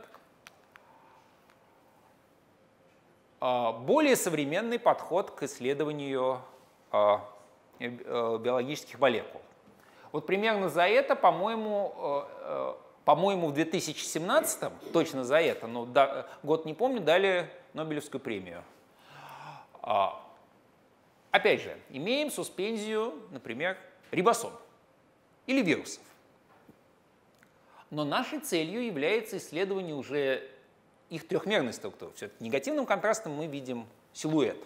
так. Более современный подход к исследованию биологических молекул. Вот примерно за это, по-моему, по-моему, в две тысячи семнадцатом, точно за это, но да, год не помню, дали Нобелевскую премию. Опять же, имеем суспензию, например, рибосом или вирусов. Но нашей целью является исследование уже их трехмерной структуры. Все-таки негативным контрастом мы видим силуэт.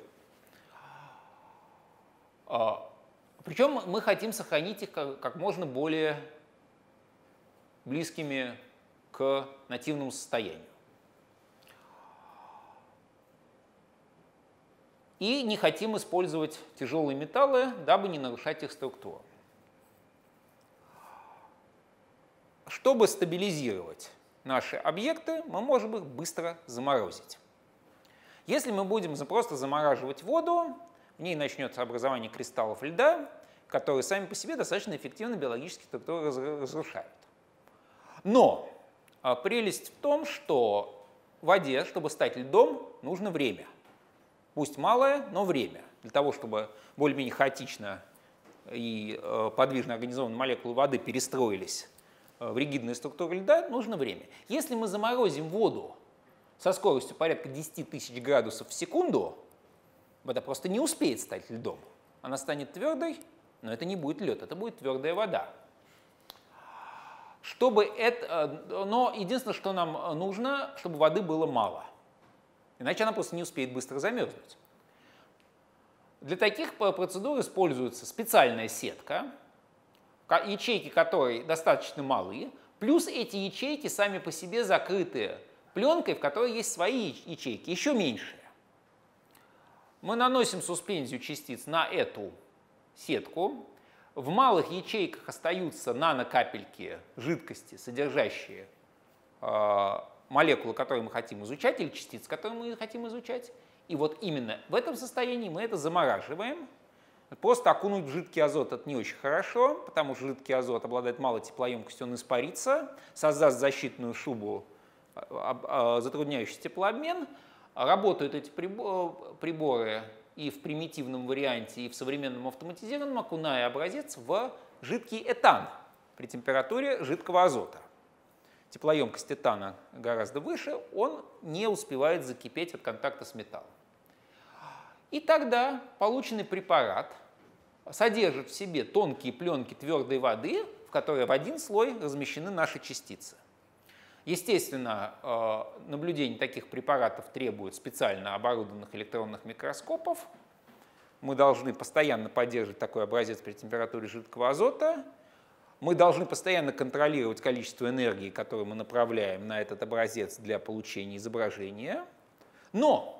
Причем мы хотим сохранить их как, как можно более близкими к нативному состоянию. И не хотим использовать тяжелые металлы, дабы не нарушать их структуру. Чтобы стабилизировать наши объекты, мы можем их быстро заморозить. Если мы будем просто замораживать воду, в ней начнется образование кристаллов льда, которые сами по себе достаточно эффективно биологические структуры разрушают. Но прелесть в том, что в воде, чтобы стать льдом, нужно время. Пусть малое, но время. Для того, чтобы более-менее хаотично и подвижно организованные молекулы воды перестроились в ригидные структуры льда, нужно время. Если мы заморозим воду со скоростью порядка десяти тысяч градусов в секунду, вода просто не успеет стать льдом. Она станет твердой, но это не будет лед, это будет твердая вода. Чтобы это, но единственное, что нам нужно, чтобы воды было мало. Иначе она просто не успеет быстро замерзнуть. Для таких процедур используется специальная сетка, ячейки которой достаточно малы, плюс эти ячейки сами по себе закрыты пленкой, в которой есть свои ячейки, еще меньшие. Мы наносим суспензию частиц на эту сетку, в малых ячейках остаются нанокапельки жидкости, содержащие э, молекулы, которые мы хотим изучать, или частицы, которые мы хотим изучать. И вот именно в этом состоянии мы это замораживаем. Просто окунуть в жидкий азот — это не очень хорошо, потому что жидкий азот обладает малой теплоемкостью, он испарится, создаст защитную шубу, затрудняющую теплообмен. Работают эти приборы и в примитивном варианте, и в современном автоматизированном, окуная образец в жидкий этан при температуре жидкого азота. Теплоемкость этана гораздо выше, он не успевает закипеть от контакта с металлом. И тогда полученный препарат содержит в себе тонкие пленки твердой воды, в которые в один слой размещены наши частицы. Естественно, наблюдение таких препаратов требует специально оборудованных электронных микроскопов. Мы должны постоянно поддерживать такой образец при температуре жидкого азота. Мы должны постоянно контролировать количество энергии, которую мы направляем на этот образец для получения изображения. Но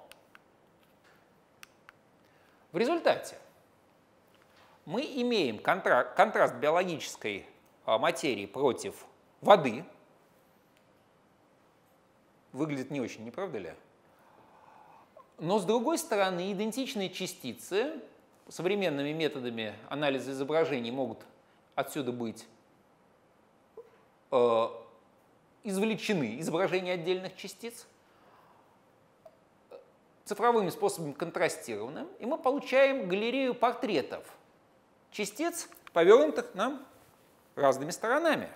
в результате мы имеем контра- контраст биологической материи против воды. Выглядит не очень, не правда ли? Но с другой стороны, идентичные частицы современными методами анализа изображений могут отсюда быть э, извлечены, изображения отдельных частиц, цифровыми способами контрастированным, и мы получаем галерею портретов частиц, повернутых нам разными сторонами.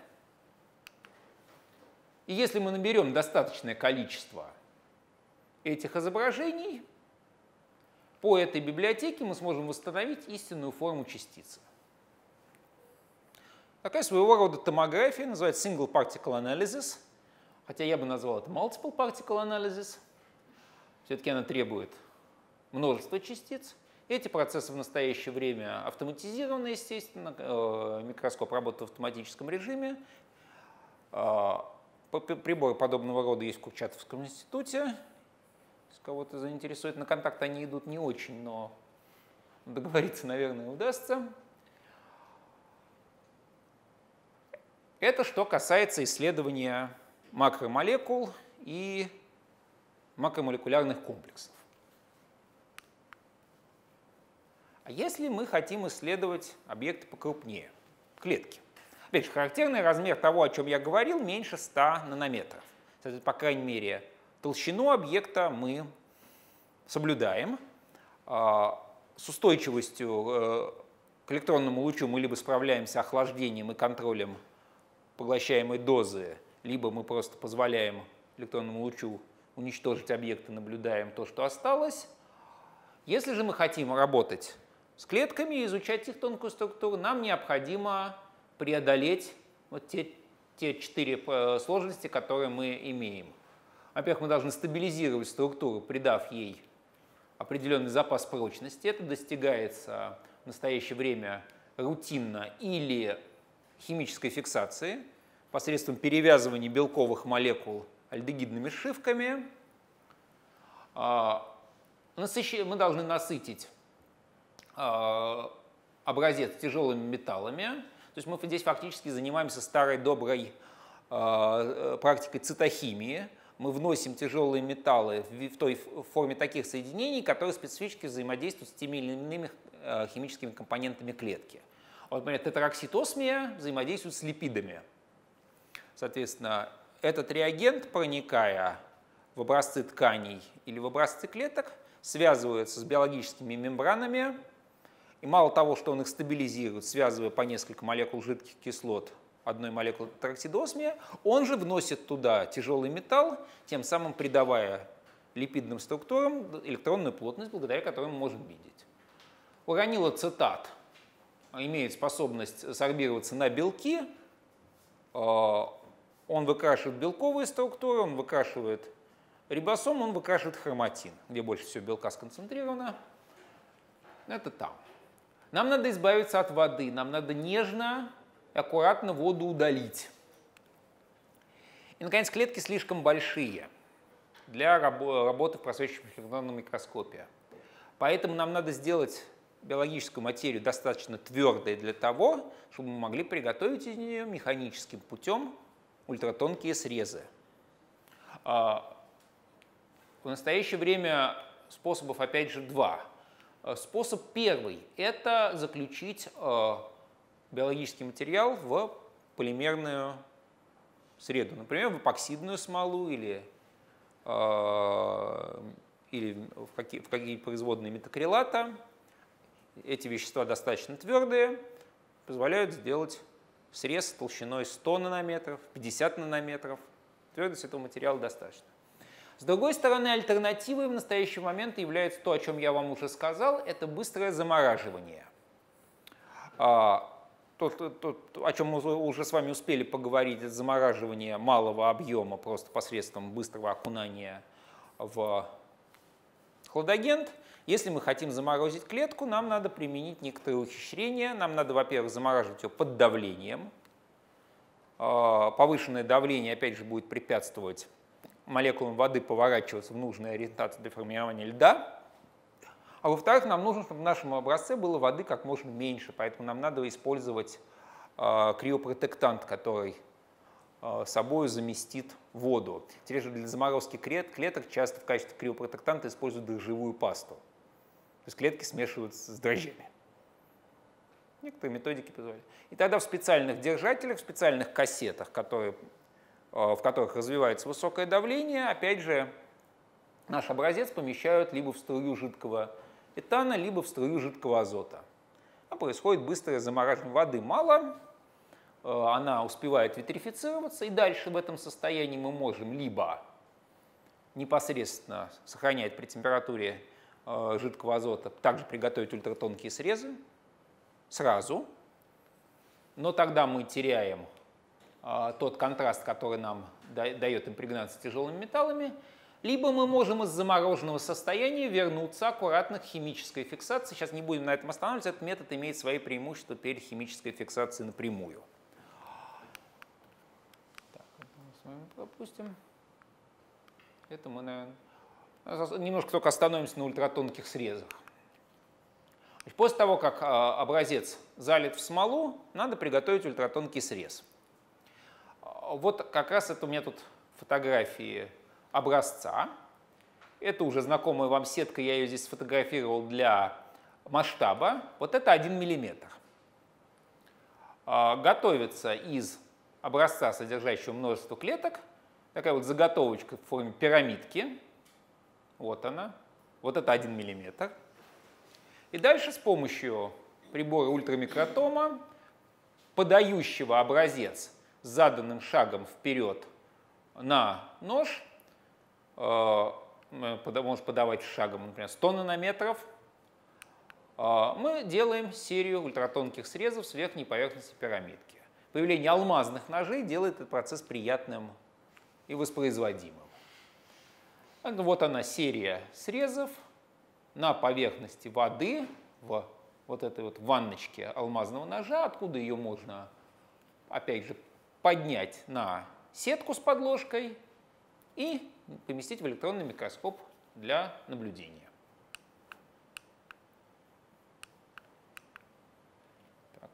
И если мы наберем достаточное количество этих изображений, по этой библиотеке мы сможем восстановить истинную форму частицы. Такая своего рода томография, называется Single Particle Analysis, хотя я бы назвал это Multiple Particle Analysis. Все-таки она требует множества частиц. Эти процессы в настоящее время автоматизированы, естественно, микроскоп работает в автоматическом режиме. Приборы подобного рода есть в Курчатовском институте. Если кого-то заинтересует, на контакт они идут не очень, но договориться, наверное, удастся. Это что касается исследования макромолекул и макромолекулярных комплексов. А если мы хотим исследовать объекты покрупнее, клетки? Опять же, характерный размер того, о чем я говорил, меньше ста нанометров. По крайней мере, толщину объекта мы соблюдаем. С устойчивостью к электронному лучу мы либо справляемся охлаждением и контролем поглощаемой дозы, либо мы просто позволяем электронному лучу уничтожить объект и наблюдаем то, что осталось. Если же мы хотим работать с клетками и изучать их тонкую структуру, нам необходимо преодолеть вот те, те четыре сложности, которые мы имеем. Во-первых, мы должны стабилизировать структуру, придав ей определенный запас прочности. Это достигается в настоящее время рутинно или химической фиксацией посредством перевязывания белковых молекул альдегидными сшивками. Мы должны насытить образец тяжелыми металлами. То есть мы здесь фактически занимаемся старой доброй практикой цитохимии. Мы вносим тяжелые металлы в той форме таких соединений, которые специфически взаимодействуют с теми или иными химическими компонентами клетки. Вот, например, тетракситосмия взаимодействует с липидами. Соответственно, этот реагент, проникая в образцы тканей или в образцы клеток, связывается с биологическими мембранами, и мало того, что он их стабилизирует, связывая по несколько молекул жидких кислот одной молекулы тетраксидосмия, он же вносит туда тяжелый металл, тем самым придавая липидным структурам электронную плотность, благодаря которой мы можем видеть. Уранилоцетат имеет способность сорбироваться на белки, он выкрашивает белковые структуры, он выкрашивает рибосом, он выкрашивает хроматин, где больше всего белка сконцентрировано. Это там. Нам надо избавиться от воды, нам надо нежно и аккуратно воду удалить. И, наконец, клетки слишком большие для работы в просвечивающем электронном микроскопе. Поэтому нам надо сделать биологическую материю достаточно твердой для того, чтобы мы могли приготовить из нее механическим путем ультратонкие срезы. В настоящее время способов, опять же, два. Способ первый – это заключить биологический материал в полимерную среду, например, в эпоксидную смолу или, или в какие, в какие производные метакрилата. Эти вещества достаточно твердые, позволяют сделать срез толщиной сто нанометров, пятьдесят нанометров. Твердость этого материала достаточно. С другой стороны, альтернативой в настоящий момент является то, о чем я вам уже сказал, это быстрое замораживание. То, то, то, о чем мы уже с вами успели поговорить, это замораживание малого объема просто посредством быстрого окунания в хладагент. Если мы хотим заморозить клетку, нам надо применить некоторые ухищрения. Нам надо, во-первых, замораживать ее под давлением. Повышенное давление, опять же, будет препятствовать молекулам воды поворачиваться в нужной ориентации для формирования льда. А во-вторых, нам нужно, чтобы в нашем образце было воды как можно меньше, поэтому нам надо использовать криопротектант, который собой заместит воду. Теперь же для заморозки клеток часто в качестве криопротектанта используют дрожжевую пасту. То есть клетки смешиваются с дрожжами. Некоторые методики позволяют. И тогда в специальных держателях, в специальных кассетах, которые, в которых развивается высокое давление, опять же, наш образец помещают либо в струю жидкого этана, либо в струю жидкого азота. А происходит быстрое замораживание. Воды мало, она успевает витрифицироваться, и дальше в этом состоянии мы можем либо непосредственно сохранять при температуре жидкого азота, также приготовить ультратонкие срезы сразу, но тогда мы теряем тот контраст, который нам дает импрегнация с тяжелыми металлами, либо мы можем из замороженного состояния вернуться аккуратно к химической фиксации. Сейчас не будем на этом останавливаться, этот метод имеет свои преимущества перед химической фиксацией напрямую. Так, это мы с вами пропустим. Это мы, наверное, немножко только остановимся на ультратонких срезах. После того, как образец залит в смолу, надо приготовить ультратонкий срез. Вот как раз это у меня тут фотографии образца. Это уже знакомая вам сетка, я ее здесь сфотографировал для масштаба. Вот это один миллиметр. Готовится из образца, содержащего множество клеток, такая вот заготовочка в форме пирамидки. Вот она. Вот это один миллиметр. И дальше с помощью прибора ультрамикротома, подающего образец с заданным шагом вперед на нож, может подавать шагом, например, сто нанометров, мы делаем серию ультратонких срезов с верхней поверхности пирамидки. Появление алмазных ножей делает этот процесс приятным и воспроизводимым. Вот она, серия срезов на поверхности воды, в вот этой вот ванночке алмазного ножа, откуда ее можно, опять же, поднять на сетку с подложкой и поместить в электронный микроскоп для наблюдения. Так.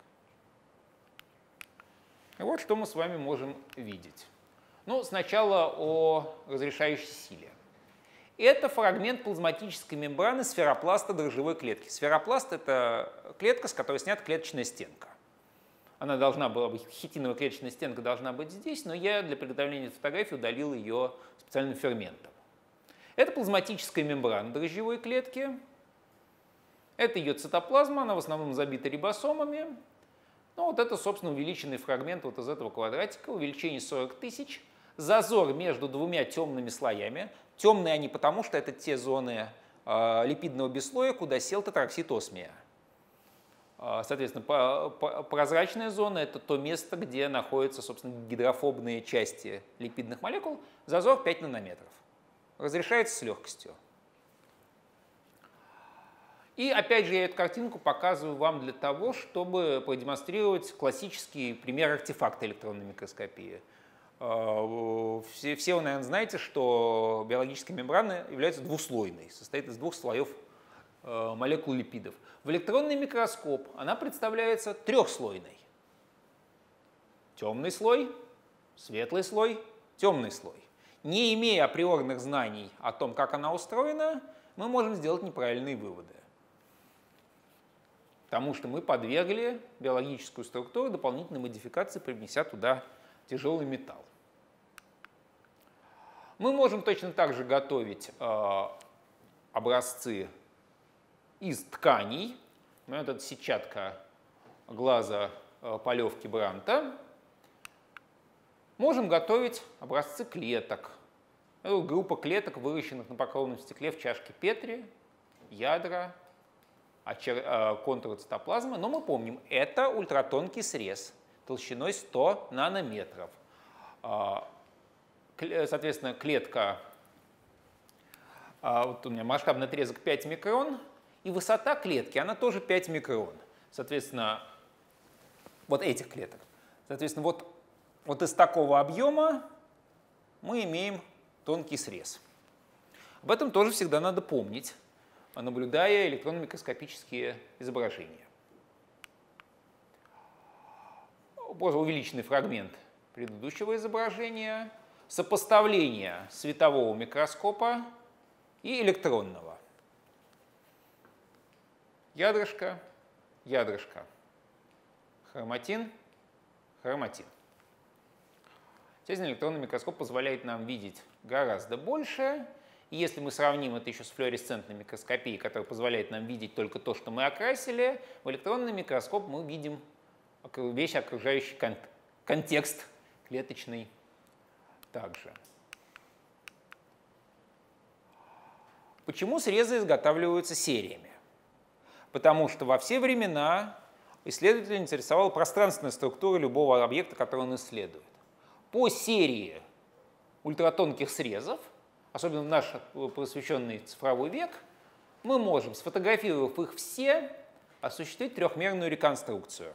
И вот что мы с вами можем видеть. Ну, сначала о разрешающей силе. Это фрагмент плазматической мембраны сферопласта дрожжевой клетки. Сферопласт – это клетка, с которой снята клеточная стенка. Она должна была быть, хитиновая клеточная стенка должна быть здесь, но я для приготовления фотографии удалил ее специальным ферментом. Это плазматическая мембрана дрожжевой клетки. Это ее цитоплазма, она в основном забита рибосомами. Ну, вот это, собственно, увеличенный фрагмент вот из этого квадратика, увеличение сорок тысяч. Зазор между двумя темными слоями. Темные они потому, что это те зоны э, липидного бесслоя, куда сел тетраксид осмия. Э, соответственно, по, по, прозрачная зона – это то место, где находятся, собственно, гидрофобные части липидных молекул. Зазор пять нанометров. Разрешается с легкостью. И опять же, я эту картинку показываю вам для того, чтобы продемонстрировать классический пример артефакта электронной микроскопии. Все, все вы, наверное, знаете, что биологическая мембрана является двуслойной, состоит из двух слоев молекул липидов. В электронный микроскоп она представляется трехслойной. Темный слой, светлый слой, темный слой. Не имея априорных знаний о том, как она устроена, мы можем сделать неправильные выводы. Потому что мы подвергли биологическую структуру дополнительной модификации, привнеся туда тяжелый металл. Мы можем точно так же готовить э, образцы из тканей. Вот это сетчатка глаза э, полевки Бранта. Можем готовить образцы клеток. Это группа клеток, выращенных на покровном стекле в чашке Петри, ядра, контуры цитоплазмы. Но мы помним, это ультратонкий срез толщиной сто нанометров. Соответственно, клетка, вот у меня масштабный отрезок пять микрон, и высота клетки, она тоже пять микрон. Соответственно, вот этих клеток. Соответственно, вот, вот из такого объема мы имеем тонкий срез. Об этом тоже всегда надо помнить, наблюдая электронно-микроскопические изображения. Увеличенный фрагмент предыдущего изображения, сопоставление светового микроскопа и электронного. Ядрышко, ядрышко, хроматин, хроматин. Естественно, электронный микроскоп позволяет нам видеть гораздо больше. И если мы сравним это еще с флуоресцентной микроскопией, которая позволяет нам видеть только то, что мы окрасили, в электронный микроскоп мы видим весь окружающий кон контекст клеточный также. Почему срезы изготавливаются сериями? Потому что во все времена исследователя интересовала пространственная структура любого объекта, который он исследует. По серии ультратонких срезов, особенно в наш посвященный цифровой век, мы можем, сфотографировав их все, осуществить трехмерную реконструкцию.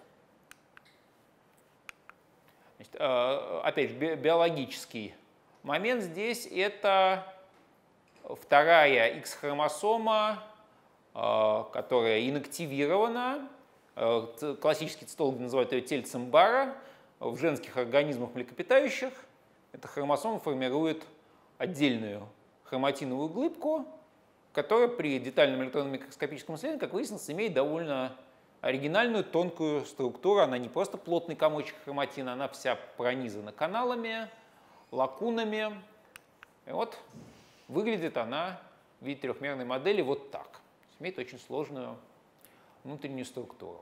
Значит, опять же, биологический момент здесь — это вторая X-хромосома, которая инактивирована. Классические цитологи называют ее тельцем Бара. В женских организмах млекопитающих эта хромосома формирует отдельную хроматиновую глыбку, которая при детальном электронном микроскопическом исследовании, как выяснилось, имеет довольно оригинальную тонкую структуру. Она не просто плотный комочек хроматина, она вся пронизана каналами, лакунами. И вот выглядит она в виде трехмерной модели вот так. Имеет очень сложную внутреннюю структуру.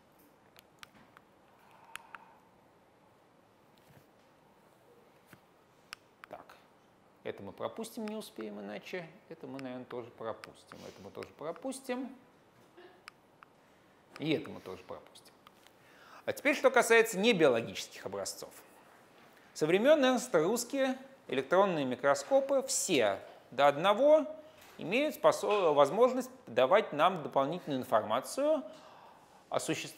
Это мы пропустим, не успеем иначе. Это мы, наверное, тоже пропустим. Это мы тоже пропустим. И это мы тоже пропустим. А теперь, что касается небиологических образцов. Со времен Эрнста Руски электронные микроскопы все до одного имеют возможность давать нам дополнительную информацию, осуществ...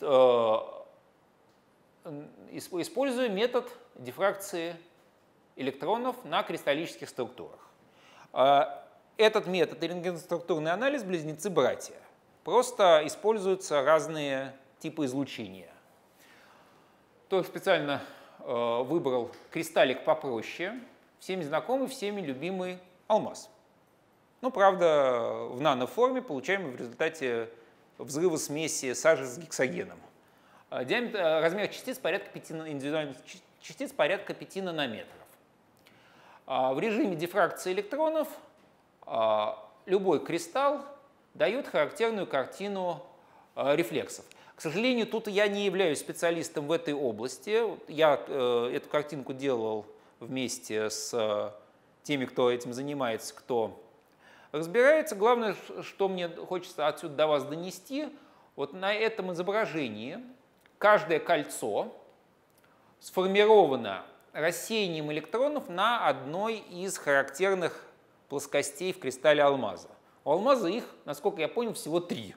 используя метод дифракции электронов на кристаллических структурах. Этот метод и рентгеноструктурный анализ близнецы-братья. Просто используются разные типы излучения. То специально выбрал кристаллик попроще, всеми знакомый, всеми любимый алмаз. Ну, правда, в наноформе, получаемый в результате взрыва смеси сажи с гексогеном. Диаметр, размер частиц порядка пяти, индивидуальных частиц порядка пяти нанометров. В режиме дифракции электронов любой кристалл дает характерную картину рефлексов. К сожалению, тут я не являюсь специалистом в этой области. Я эту картинку делал вместе с теми, кто этим занимается, кто разбирается. Главное, что мне хочется отсюда до вас донести, вот на этом изображении каждое кольцо сформировано рассеянием электронов на одной из характерных плоскостей в кристалле алмаза. У алмаза их, насколько я понял, всего три.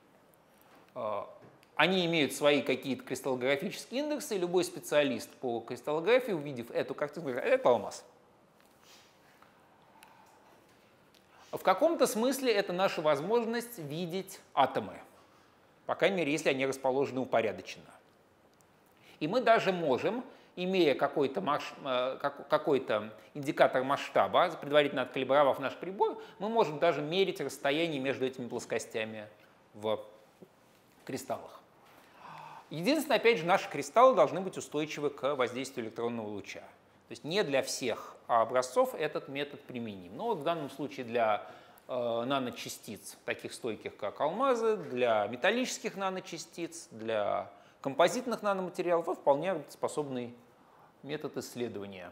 Они имеют свои какие-то кристаллографические индексы, и любой специалист по кристаллографии, увидев эту картинку, говорит: это алмаз. В каком-то смысле это наша возможность видеть атомы, по крайней мере, если они расположены упорядоченно. И мы даже можем, имея какой-то маш... какой-то индикатор масштаба, предварительно откалибровав наш прибор, мы можем даже мерить расстояние между этими плоскостями в кристаллах. Единственное, опять же, наши кристаллы должны быть устойчивы к воздействию электронного луча. То есть не для всех образцов этот метод применим. Но вот в данном случае для э, наночастиц, таких стойких, как алмазы, для металлических наночастиц, для композитных наноматериалов, это вполне способный метод исследования.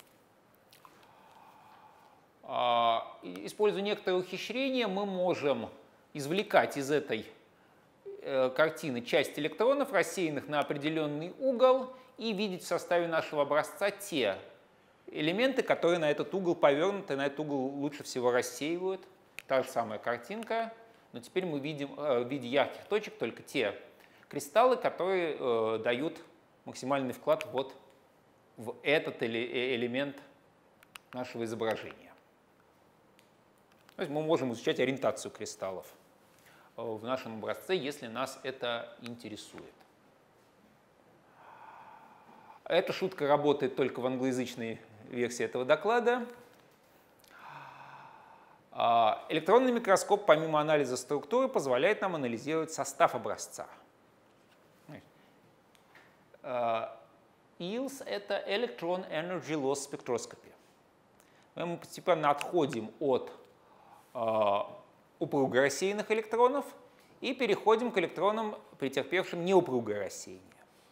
Э, используя некоторые ухищрения, мы можем извлекать из этой э, картины часть электронов, рассеянных на определенный угол, и видеть в составе нашего образца те элементы, которые на этот угол повернуты, на этот угол лучше всего рассеивают. Та же самая картинка, но теперь мы видим э, в виде ярких точек только те кристаллы, которые э, дают максимальный вклад вот в этот эле элемент нашего изображения. То есть мы можем изучать ориентацию кристаллов э, в нашем образце, если нас это интересует. Эта шутка работает только в англоязычной версии этого доклада. Электронный микроскоп, помимо анализа структуры, позволяет нам анализировать состав образца. и эл эс — это Electron Energy Loss Spectroscopy. Мы постепенно отходим от упруго рассеянных электронов и переходим к электронам, претерпевшим неупругое рассеяние.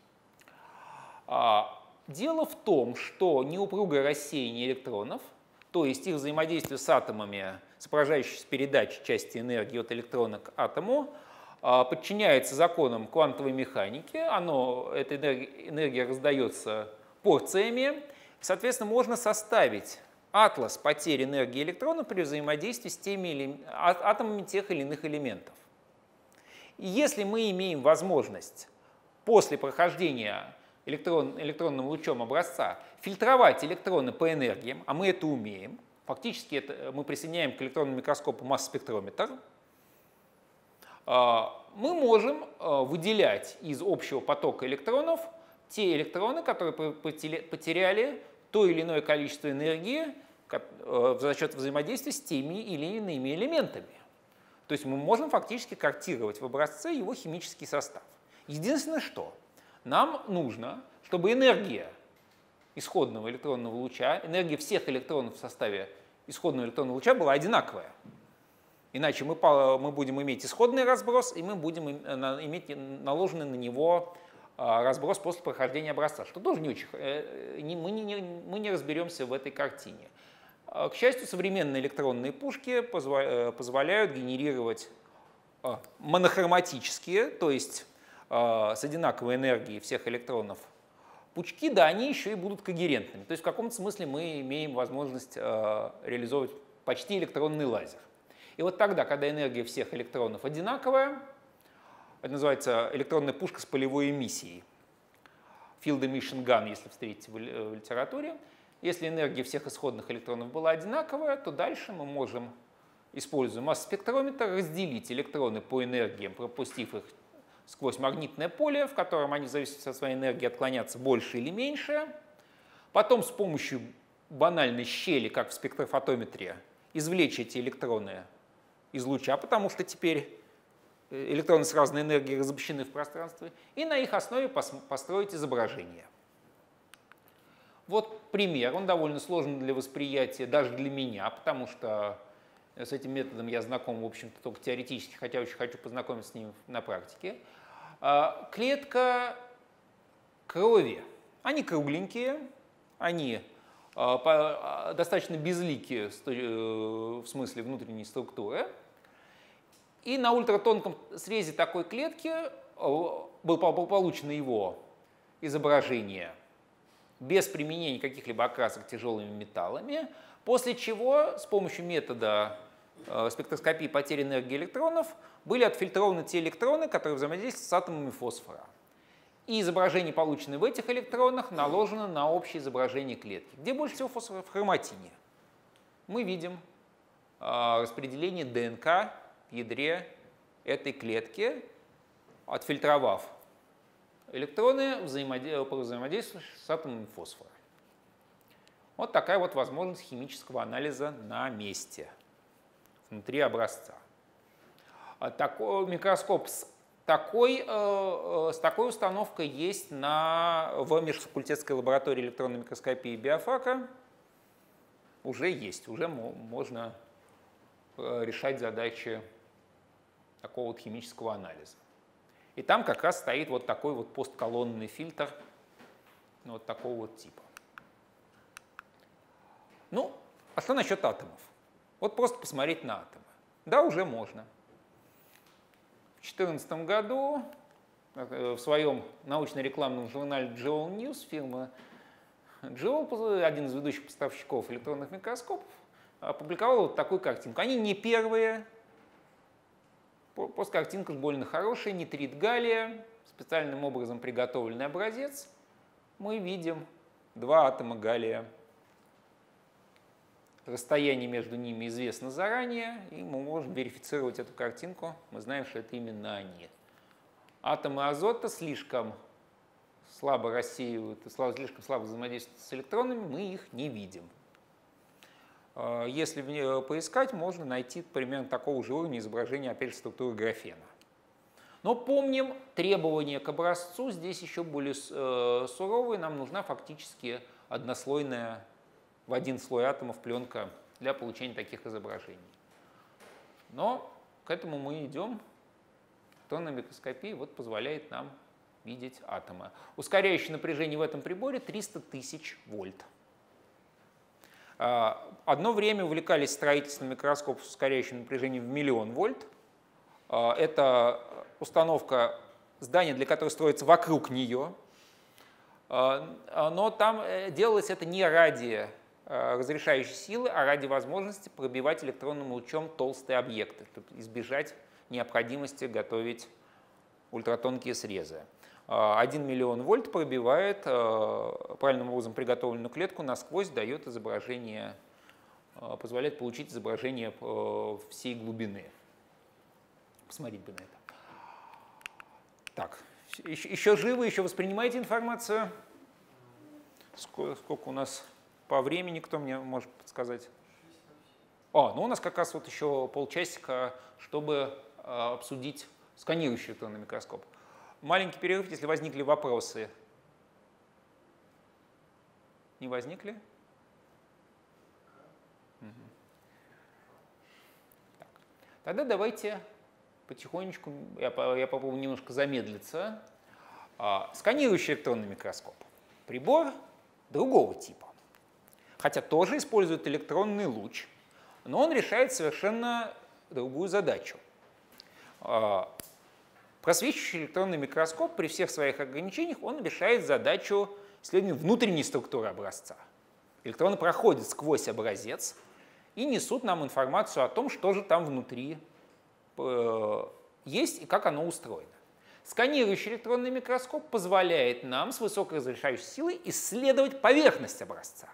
Дело в том, что неупругое рассеяние электронов, то есть их взаимодействие с атомами, сопровождающееся передачей части энергии от электрона к атому, подчиняется законам квантовой механики. Оно, эта энергия, энергия раздается порциями. Соответственно, можно составить атлас потерь энергии электрона при взаимодействии с теми атомами тех или иных элементов. И если мы имеем возможность после прохождения Электрон, электронным лучом образца фильтровать электроны по энергиям, а мы это умеем, фактически это мы присоединяем к электронному микроскопу масс-спектрометр, мы можем выделять из общего потока электронов те электроны, которые потеряли то или иное количество энергии за счет взаимодействия с теми или иными элементами. То есть мы можем фактически картировать в образце его химический состав. Единственное, что нам нужно, чтобы энергия исходного электронного луча, энергия всех электронов в составе исходного электронного луча была одинаковая. Иначе мы, мы будем иметь исходный разброс, и мы будем иметь наложенный на него разброс после прохождения образца, что тоже не очень, мы не, мы не разберемся в этой картине. К счастью, современные электронные пушки позволяют генерировать монохроматические, то есть с одинаковой энергией всех электронов пучки, да, они еще и будут когерентными. То есть в каком-то смысле мы имеем возможность реализовывать почти электронный лазер. И вот тогда, когда энергия всех электронов одинаковая, это называется электронная пушка с полевой эмиссией, field emission gun, если встретите в литературе. Если энергия всех исходных электронов была одинаковая, то дальше мы можем, используя масс-спектрометр, разделить электроны по энергиям, пропустив их сквозь магнитное поле, в котором они в зависимости от своей энергии отклонятся больше или меньше. Потом с помощью банальной щели, как в спектрофотометре, извлечь эти электроны из луча, потому что теперь электроны с разной энергией разобщены в пространстве, и на их основе построить изображение. Вот пример, он довольно сложный для восприятия, даже для меня, потому что с этим методом я знаком, в общем-то, только теоретически, хотя очень хочу познакомиться с ним на практике. Клетка крови. Они кругленькие, они достаточно безликие в смысле внутренней структуры. И на ультратонком срезе такой клетки было получено его изображение без применения каких-либо окрасок тяжелыми металлами, после чего с помощью метода спектроскопии потери энергии электронов были отфильтрованы те электроны, которые взаимодействуют с атомами фосфора. И изображение, полученное в этих электронах, наложено на общее изображение клетки. Где больше всего фосфора? В хроматине. Мы видим распределение ДНК в ядре этой клетки, отфильтровав электроны, взаимодействуют с атомами фосфора. Вот такая вот возможность химического анализа на месте, внутри образца. Такой микроскоп с такой, с такой установкой есть на, в межфакультетской лаборатории электронной микроскопии биофака. Уже есть, уже можно решать задачи такого вот химического анализа. И там как раз стоит вот такой вот постколонный фильтр вот такого вот типа. Ну, а что насчет атомов? Вот просто посмотреть на атомы. Да, уже можно. В две тысячи четырнадцатом году в своем научно-рекламном журнале Джоул Ньюс фирма Джоул, один из ведущих поставщиков электронных микроскопов, опубликовала вот такую картинку. Они не первые. Просто картинка больно хорошая, нитрит галлия, специальным образом приготовленный образец. Мы видим два атома галлия. Расстояние между ними известно заранее, и мы можем верифицировать эту картинку. Мы знаем, что это именно они. Атомы азота слишком слабо рассеивают, слишком слабо взаимодействуют с электронами, мы их не видим. Если поискать, можно найти примерно такого же уровня изображения, опять же, структуры графена. Но помним, требования к образцу здесь еще более суровые. Нам нужна фактически однослойная в один слой атомов пленка для получения таких изображений. Но к этому мы идем. Электронная микроскопия вот позволяет нам видеть атомы. Ускоряющее напряжение в этом приборе триста тысяч вольт. Одно время увлекались строительством микроскопов с ускоряющим напряжением в миллион вольт. Это установка здания, для которой строится вокруг нее. Но там делалось это не ради разрешающей силы, а ради возможности пробивать электронным лучом толстые объекты, чтобы избежать необходимости готовить ультратонкие срезы. один миллион вольт пробивает правильным образом приготовленную клетку насквозь, дает изображение, позволяет получить изображение всей глубины. Посмотреть бы на это. Так, еще живы, еще воспринимаете информацию? Сколько, сколько у нас по времени, кто мне может подсказать? О, ну у нас как раз вот еще полчасика, чтобы обсудить сканирующий электронный микроскоп. Маленький перерыв, если возникли вопросы. Не возникли? Угу. Так. Тогда давайте потихонечку, я, я попробую немножко замедлиться. А, сканирующий электронный микроскоп. Прибор другого типа. Хотя тоже использует электронный луч, но он решает совершенно другую задачу. А, Просвечивающий электронный микроскоп при всех своих ограничениях он решает задачу исследования внутренней структуры образца. Электроны проходят сквозь образец и несут нам информацию о том, что же там внутри есть и как оно устроено. Сканирующий электронный микроскоп позволяет нам с высокой разрешающей силой исследовать поверхность образца.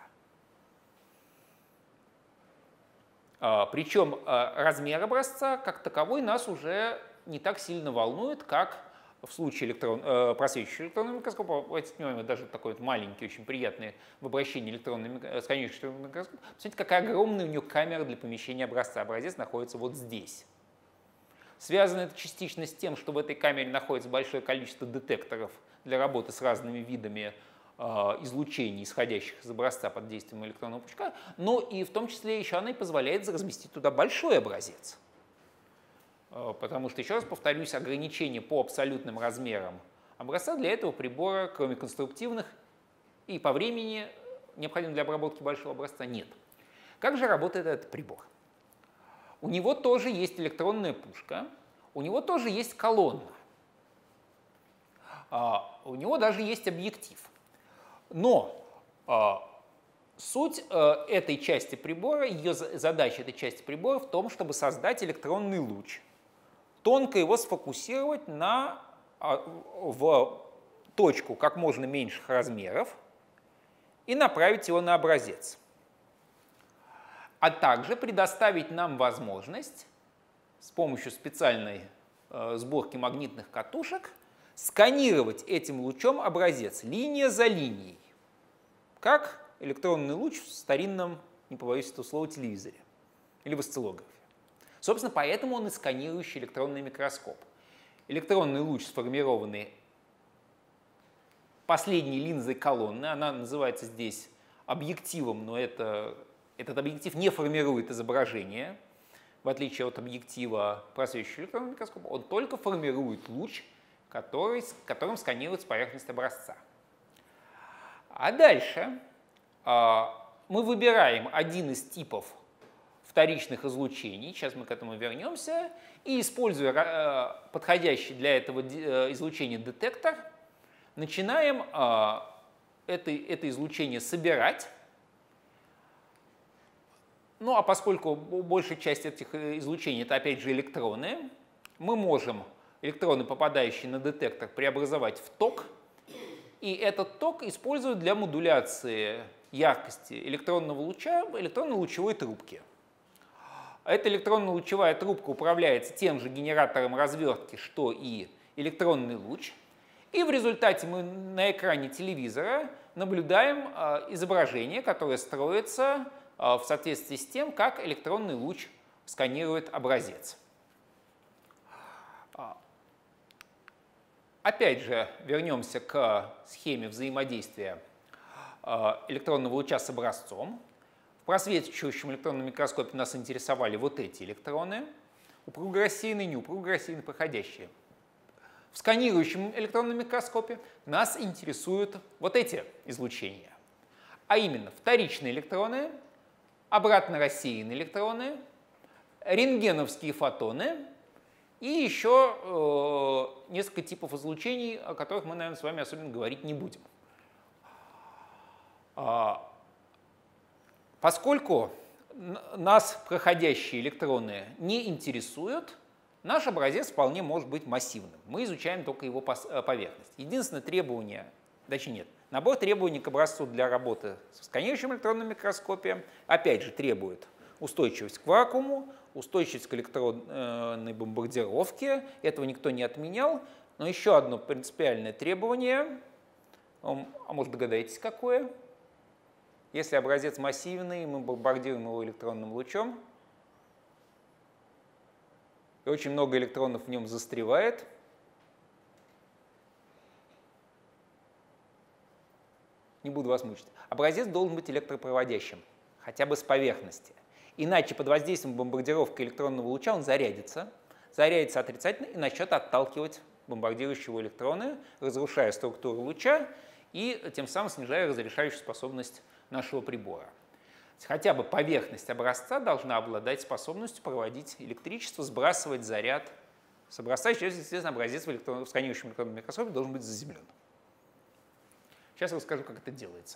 Причем размер образца как таковой нас уже не так сильно волнует, как в случае электрон, э, просвечивающего электронного микроскопа. Обратите внимание, даже такой вот маленький, очень приятный в обращении электронный сканирующий электронный микроскоп. Посмотрите, какая огромная у него камера для помещения образца. Образец находится вот здесь. Связано это частично с тем, что в этой камере находится большое количество детекторов для работы с разными видами э, излучений, исходящих из образца под действием электронного пучка, но и в том числе еще она и позволяет разместить туда большой образец. Потому что, еще раз повторюсь, ограничения по абсолютным размерам образца для этого прибора, кроме конструктивных и по времени, необходимых для обработки большого образца, нет. Как же работает этот прибор? У него тоже есть электронная пушка, у него тоже есть колонна, у него даже есть объектив. Но суть этой части прибора, ее задача этой части прибора в том, чтобы создать электронный луч, тонко его сфокусировать на, в точку как можно меньших размеров и направить его на образец. а также предоставить нам возможность с помощью специальной э, сборки магнитных катушек сканировать этим лучом образец линия за линией, как электронный луч в старинном, не побоюсь этого слова, телевизоре или в осциллографе. Собственно, поэтому он и сканирующий электронный микроскоп. Электронный луч, сформированный последней линзой колонны, она называется здесь объективом, но это, этот объектив не формирует изображение, в отличие от объектива просвечивающего электронного микроскопа, он только формирует луч, который, которым сканируется поверхность образца. А дальше а, мы выбираем один из типов вторичных излучений, сейчас мы к этому вернемся, и, используя а, подходящий для этого излучения детектор, начинаем а, это, это излучение собирать. Ну а поскольку большая часть этих излучений это опять же электроны, мы можем электроны, попадающие на детектор, преобразовать в ток, и этот ток используют для модуляции яркости электронного луча электронно-лучевой трубки. Эта электронно-лучевая трубка управляется тем же генератором развертки, что и электронный луч, и в результате мы на экране телевизора наблюдаем изображение, которое строится в соответствии с тем, как электронный луч сканирует образец. Опять же, вернемся к схеме взаимодействия электронного луча с образцом. В просвечивающем электронном микроскопе нас интересовали вот эти электроны, упруго рассеянные, неупруго рассеянные, проходящие. В сканирующем электронном микроскопе нас интересуют вот эти излучения, а именно вторичные электроны, обратно рассеянные электроны, рентгеновские фотоны и еще э, несколько типов излучений, о которых мы, наверное, с вами особенно говорить не будем. А, поскольку нас проходящие электроны не интересуют, наш образец вполне может быть массивным. Мы изучаем только его поверхность. Единственное требование, точнее нет, набор требований к образцу для работы с сканирующим электронным микроскопом опять же требует устойчивость к вакууму, устойчивость к электронной бомбардировке. Этого никто не отменял. Но еще одно принципиальное требование, а может догадаетесь какое? Если образец массивный, мы бомбардируем его электронным лучом, и очень много электронов в нем застревает, не буду вас мучить, образец должен быть электропроводящим, хотя бы с поверхности. Иначе под воздействием бомбардировки электронного луча он зарядится, зарядится отрицательно и начнет отталкивать бомбардирующего электроны, разрушая структуру луча и тем самым снижая разрешающую способность нашего прибора. Хотя бы поверхность образца должна обладать способностью проводить электричество, сбрасывать заряд с образца, и, естественно, образец в, электрон... в сканирующем электронном микроскопе должен быть заземлен. Сейчас я расскажу, как это делается.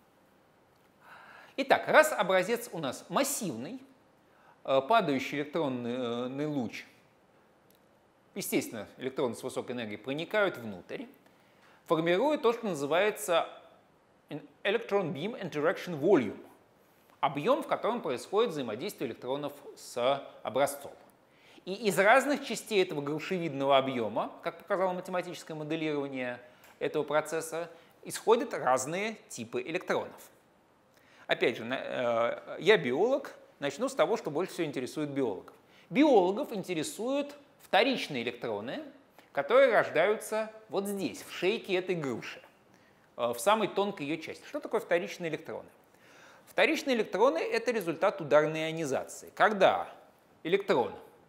Итак, раз образец у нас массивный, падающий электронный луч, естественно, электроны с высокой энергией проникают внутрь, формируя то, что называется electron beam interaction volume, объем, в котором происходит взаимодействие электронов с образцом. И из разных частей этого грушевидного объема, как показало математическое моделирование этого процесса, исходят разные типы электронов. Опять же, я биолог, начну с того, что больше всего интересует биологов. Биологов интересуют вторичные электроны, которые рождаются вот здесь, в шейке этой груши, в самой тонкой ее части. Что такое вторичные электроны? Вторичные электроны — это результат ударной ионизации. Когда электрон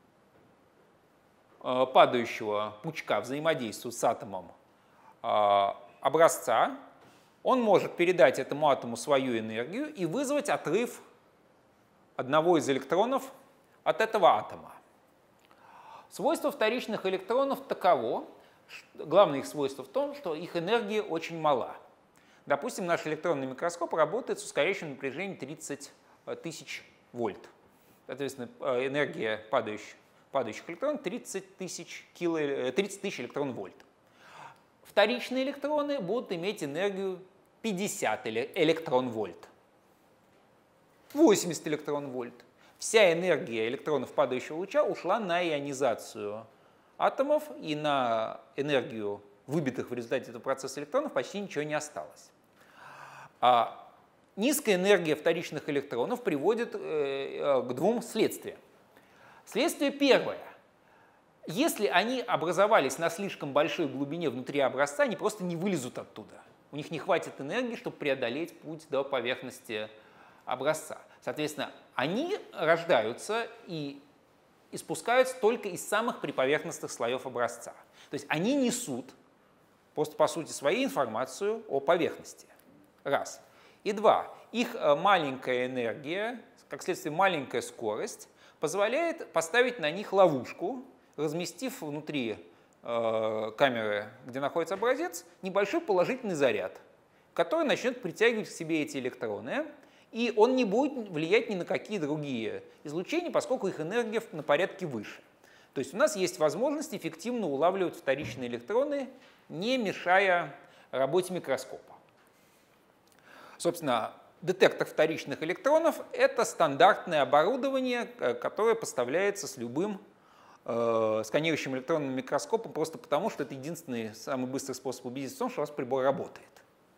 падающего пучка взаимодействует с атомом образца, он может передать этому атому свою энергию и вызвать отрыв одного из электронов от этого атома. Свойство вторичных электронов таково, главное их свойство в том, что их энергия очень мала. Допустим, наш электронный микроскоп работает с ускоряющим напряжением тридцать тысяч вольт. Соответственно, энергия падающих, падающих электронов тридцать тысяч электрон-вольт. Вторичные электроны будут иметь энергию пятьдесят электрон-вольт. восемьдесят электрон-вольт. Вся энергия электронов падающего луча ушла на ионизацию атомов, и на энергию выбитых в результате этого процесса электронов почти ничего не осталось. А низкая энергия вторичных электронов приводит к двум следствиям. Следствие первое. Если они образовались на слишком большой глубине внутри образца, они просто не вылезут оттуда. У них не хватит энергии, чтобы преодолеть путь до поверхности образца. Соответственно, они рождаются и испускаются только из самых приповерхностных слоев образца. То есть они несут просто по сути своей информацию о поверхности. Раз. И два. Их маленькая энергия, как следствие маленькая скорость, позволяет поставить на них ловушку, разместив внутри э, камеры, где находится образец, небольшой положительный заряд, который начнет притягивать к себе эти электроны, и он не будет влиять ни на какие другие излучения, поскольку их энергия на порядке выше. То есть у нас есть возможность эффективно улавливать вторичные электроны, не мешая работе микроскопа. Собственно, детектор вторичных электронов — это стандартное оборудование, которое поставляется с любым э, сканирующим электронным микроскопом, просто потому что это единственный самый быстрый способ убедиться в том, что у вас прибор работает.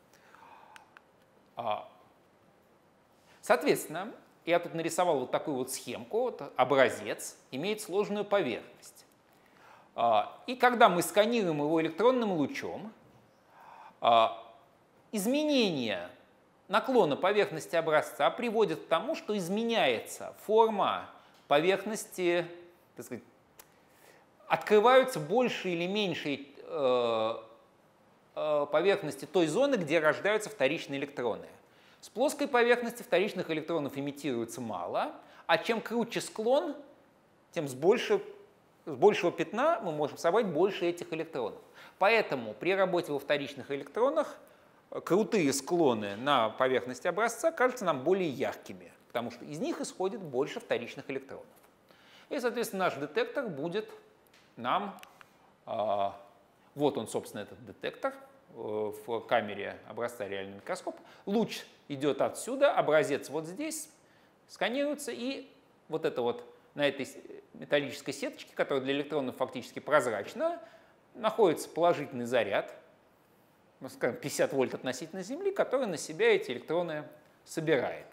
Соответственно, я тут нарисовал вот такую вот схемку. Вот образец имеет сложную поверхность. И когда мы сканируем его электронным лучом, изменение наклона поверхности образца приводит к тому, что изменяется форма поверхности, так сказать, открываются больше или меньше поверхности той зоны, где рождаются вторичные электроны. С плоской поверхности вторичных электронов имитируется мало, а чем круче склон, тем с, больше, с большего пятна мы можем собрать больше этих электронов. Поэтому при работе во вторичных электронах крутые склоны на поверхности образца кажутся нам более яркими, потому что из них исходит больше вторичных электронов. И, соответственно, наш детектор будет нам... Э, вот он, собственно, этот детектор в камере образца реального микроскопа. Луч идет отсюда, образец вот здесь, сканируется, и вот это вот на этой металлической сеточке, которая для электронов фактически прозрачна, находится положительный заряд, ну, скажем, пятьдесят вольт относительно Земли, который на себя эти электроны собирает.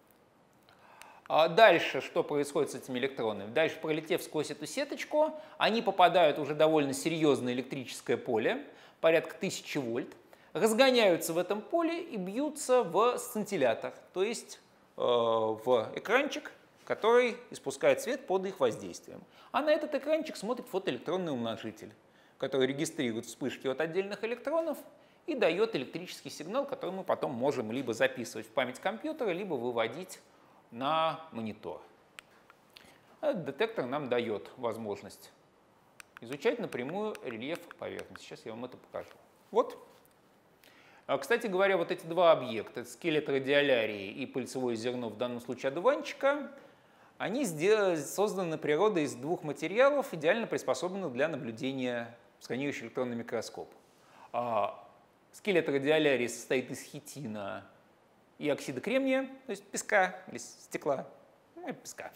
А дальше что происходит с этими электронами? Дальше, пролетев сквозь эту сеточку, они попадают уже довольно серьезное электрическое поле, порядка тысячи вольт, разгоняются в этом поле и бьются в сцинтиллятор, то есть э, в экранчик, который испускает свет под их воздействием. А на этот экранчик смотрит фотоэлектронный умножитель, который регистрирует вспышки от отдельных электронов и дает электрический сигнал, который мы потом можем либо записывать в память компьютера, либо выводить на монитор. Этот детектор нам дает возможность изучать напрямую рельеф поверхности. Сейчас я вам это покажу. Вот. Кстати говоря, вот эти два объекта, скелет радиолярии и пыльцевое зерно, в данном случае одуванчика, они созданы природой из двух материалов, идеально приспособленных для наблюдения в сканирующий электронный микроскоп. Скелет радиолярии состоит из хитина и оксида кремния, то есть песка или стекла, ну, песка.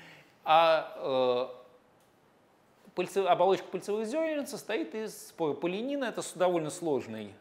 А э, пыльцев, оболочка пыльцевых зерен состоит из полиэнина, это довольно сложный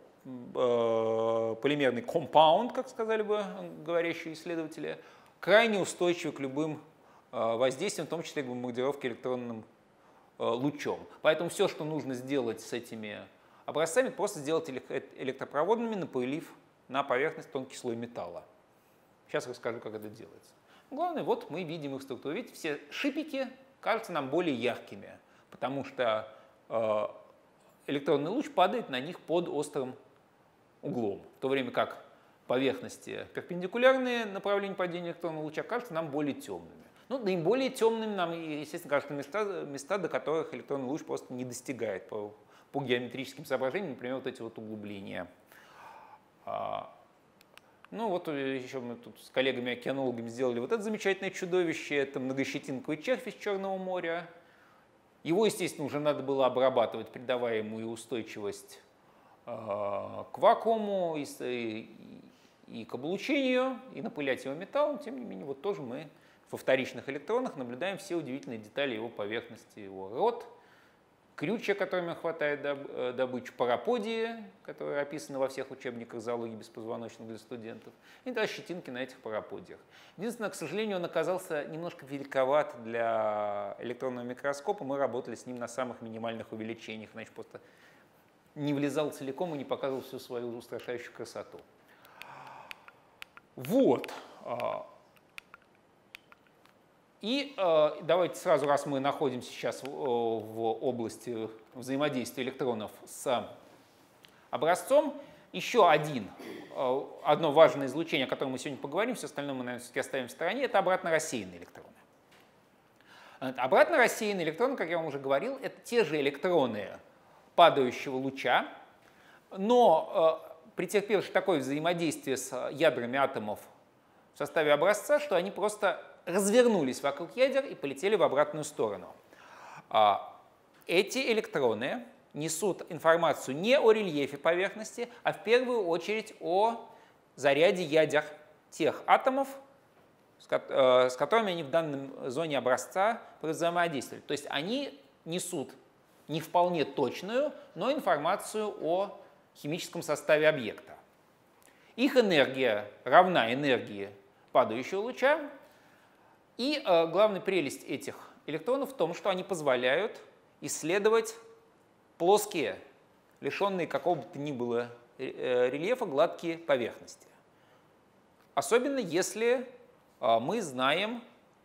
э, полимерный компаунд, как сказали бы говорящие исследователи, крайне устойчивый к любым э, воздействиям, в том числе к бомбардировке электронным э, лучом. Поэтому все, что нужно сделать с этими образцами, просто сделать электропроводными, напылив на поверхность тонкий слой металла. Сейчас расскажу, как это делается. Главное, вот мы видим их структуру. Видите, все шипики кажутся нам более яркими, потому что э, электронный луч падает на них под острым углом, в то время как поверхности, перпендикулярные направлению падения электронного луча, кажутся нам более темными. Ну, наиболее темными нам, естественно, кажутся места, места, до которых электронный луч просто не достигает по, по геометрическим соображениям, например, вот эти вот углубления. Ну вот еще мы тут с коллегами-океанологами сделали вот это замечательное чудовище, это многощетинковый червь из Черного моря. Его, естественно, уже надо было обрабатывать, придавая ему и устойчивость э, к вакууму, и, и, и к облучению, и напылять его металлом, тем не менее, вот тоже мы во вторичных электронах наблюдаем все удивительные детали его поверхности, его рот, крючья, которыми хватает добычу, параподии, которые описаны во всех учебниках зоологии беспозвоночных для студентов, и даже щетинки на этих параподиях. Единственное, к сожалению, он оказался немножко великоват для электронного микроскопа. Мы работали с ним на самых минимальных увеличениях, значит, просто не влезал целиком и не показывал всю свою устрашающую красоту. Вот. И э, давайте сразу, раз мы находимся сейчас в, в области взаимодействия электронов с образцом, еще один, э, одно важное излучение, о котором мы сегодня поговорим, все остальное мы, наверное, все-таки оставим в стороне, это обратно рассеянные электроны. Обратно рассеянные электроны, как я вам уже говорил, это те же электроны падающего луча, но э, претерпевшие такое взаимодействие с ядрами атомов в составе образца, что они просто развернулись вокруг ядер и полетели в обратную сторону. Эти электроны несут информацию не о рельефе поверхности, а в первую очередь о заряде ядер тех атомов, с которыми они в данной зоне образца взаимодействовали. То есть они несут не вполне точную, но информацию о химическом составе объекта. Их энергия равна энергии падающего луча. И э, главная прелесть этих электронов в том, что они позволяют исследовать плоские, лишенные какого бы то ни было рельефа, гладкие поверхности. Особенно если э, мы знаем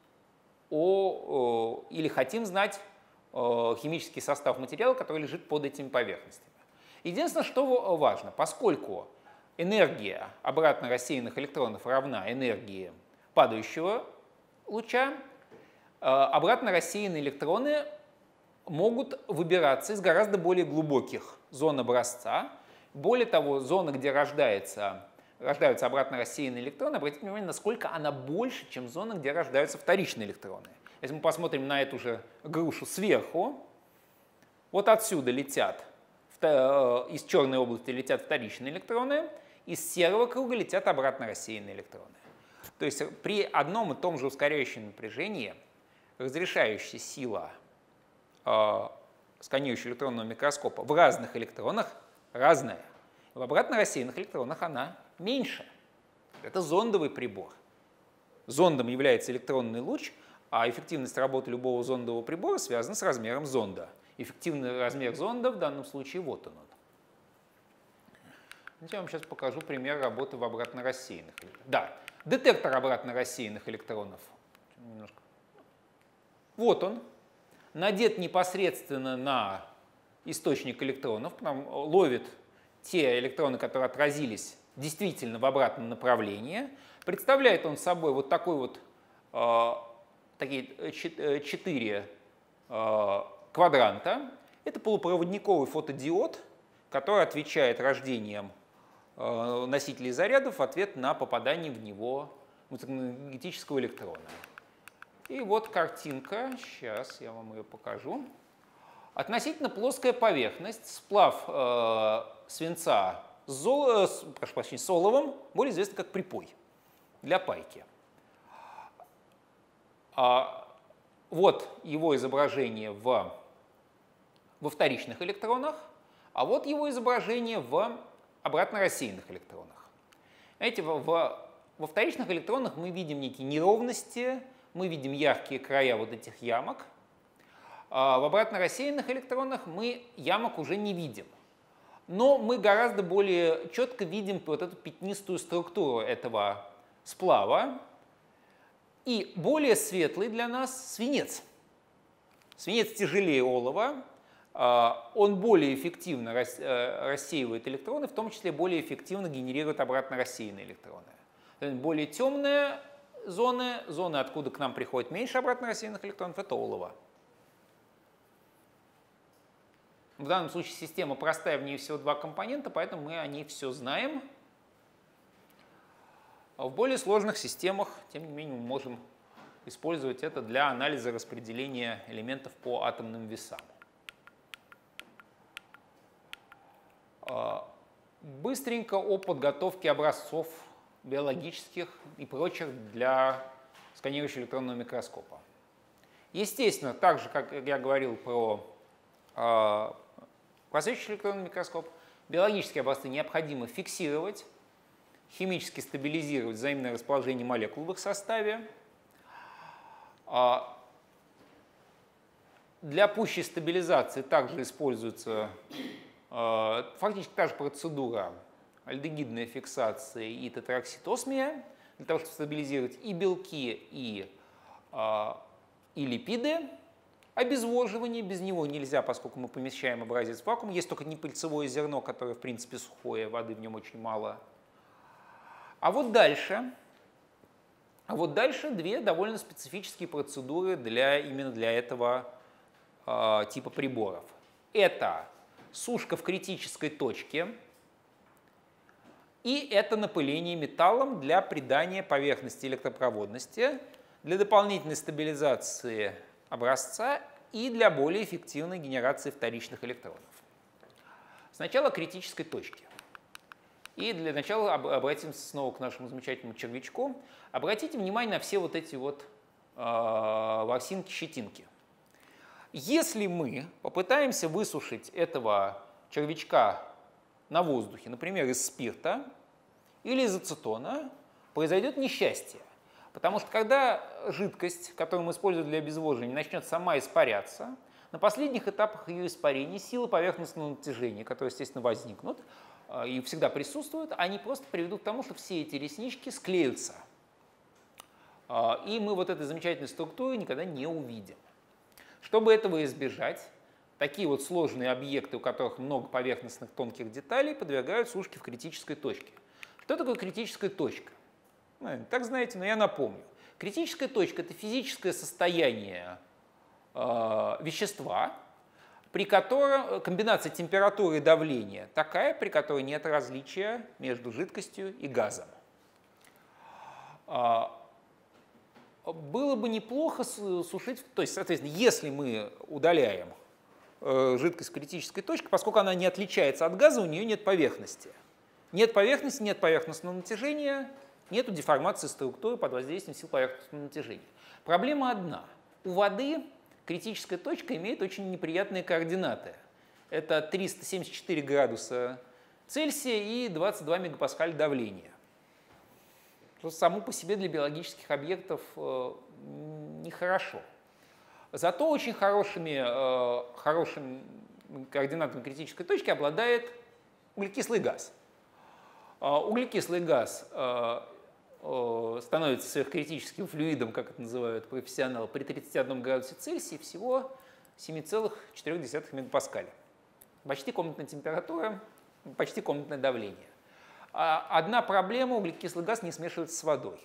о, э, или хотим знать э, химический состав материала, который лежит под этими поверхностями. Единственное, что важно, поскольку энергия обратно рассеянных электронов равна энергии падающего луча, обратно рассеянные электроны могут выбираться из гораздо более глубоких зон образца. Более того, зона, где рождается, рождаются обратно рассеянные электроны, обратите внимание, насколько она больше, чем зона, где рождаются вторичные электроны. Если мы посмотрим на эту же грушу сверху, вот отсюда летят, из черной области летят вторичные электроны, из серого круга летят обратно рассеянные электроны. То есть при одном и том же ускоряющем напряжении разрешающая сила э, сканирующего электронного микроскопа в разных электронах разная. В обратно рассеянных электронах она меньше. Это зондовый прибор. Зондом является электронный луч, а эффективность работы любого зондового прибора связана с размером зонда. Эффективный размер зонда в данном случае вот он. Я вам сейчас покажу пример работы в обратно рассеянных электронах. Да. Детектор обратно рассеянных электронов. Немножко. Вот он. Надет непосредственно на источник электронов, ловит те электроны, которые отразились действительно в обратном направлении. Представляет он собой вот такой вот э, такие четыре э, квадранта. Это полупроводниковый фотодиод, который отвечает рождением носителей зарядов в ответ на попадание в него магнетического электрона. И вот картинка, сейчас я вам ее покажу. Относительно плоская поверхность, сплав э, свинца с, зол, э, с, прошу прощения, с оловом, более известный как припой для пайки. А, вот его изображение в, во вторичных электронах, а вот его изображение в обратно рассеянных электронах. Знаете, во, во, во вторичных электронах мы видим некие неровности, мы видим яркие края вот этих ямок. А в обратно рассеянных электронах мы ямок уже не видим. Но мы гораздо более четко видим вот эту пятнистую структуру этого сплава. И более светлый для нас свинец. Свинец тяжелее олова. Он более эффективно рассеивает электроны, в том числе более эффективно генерирует обратно рассеянные электроны. Более темные зоны, зоны, откуда к нам приходит меньше обратно рассеянных электронов, это олово. В данном случае система простая, в ней всего два компонента, поэтому мы о ней все знаем. А в более сложных системах, тем не менее, мы можем использовать это для анализа распределения элементов по атомным весам. Быстренько о подготовке образцов биологических и прочих для сканирующего электронного микроскопа. Естественно, так же, как я говорил про э, просвечивающий электронный микроскоп, биологические образцы необходимо фиксировать, химически стабилизировать взаимное расположение молекул в их составе. Для пущей стабилизации также используется э, фактически та же процедура альдегидной фиксации и тетракситосмия, для того, чтобы стабилизировать и белки, и, э, и липиды. Обезвоживание, без него нельзя, поскольку мы помещаем образец в вакуум. Есть только непыльцевое зерно, которое, в принципе, сухое, воды в нем очень мало. А вот дальше, а вот дальше две довольно специфические процедуры для, именно для этого э, типа приборов. Это сушка в критической точке и это напыление металлом для придания поверхности электропроводности, для дополнительной стабилизации образца и для более эффективной генерации вторичных электронов. Сначала критической точки. И для начала обратимся снова к нашему замечательному червячку. Обратите внимание на все вот эти вот э, ворсинки-щетинки. Если мы попытаемся высушить этого червячка на воздухе, например, из спирта или из ацетона, произойдет несчастье. Потому что когда жидкость, которую мы используем для обезвоживания, начнет сама испаряться, на последних этапах ее испарения силы поверхностного натяжения, которые, естественно, возникнут и всегда присутствуют, они просто приведут к тому, что все эти реснички склеются. И мы вот этой замечательной структуры никогда не увидим. Чтобы этого избежать, такие вот сложные объекты, у которых много поверхностных тонких деталей, подвергают сушке в критической точке. Что такое критическая точка? Ну, так знаете, но я напомню. Критическая точка – это физическое состояние э, вещества, при котором комбинация температуры и давления такая, при которой нет различия между жидкостью и газом. Э, было бы неплохо сушить, то есть, соответственно, если мы удаляем э, жидкость в критической точке, поскольку она не отличается от газа, у нее нет поверхности. Нет поверхности, нет поверхностного натяжения, нет деформации структуры под воздействием сил поверхностного натяжения. Проблема одна. У воды критическая точка имеет очень неприятные координаты. Это триста семьдесят четыре градуса Цельсия и двадцать два мегапаскаля давления. Что само по себе для биологических объектов э, нехорошо. Зато очень хорошими, э, хорошими координатами критической точки обладает углекислый газ. Углекислый газ становится сверхкритическим флюидом, как это называют профессионалы, при тридцати одном градусе Цельсия всего семь целых четыре десятых мегапаскаля. Почти комнатная температура, почти комнатное давление. Одна проблема – углекислый газ не смешивается с водой.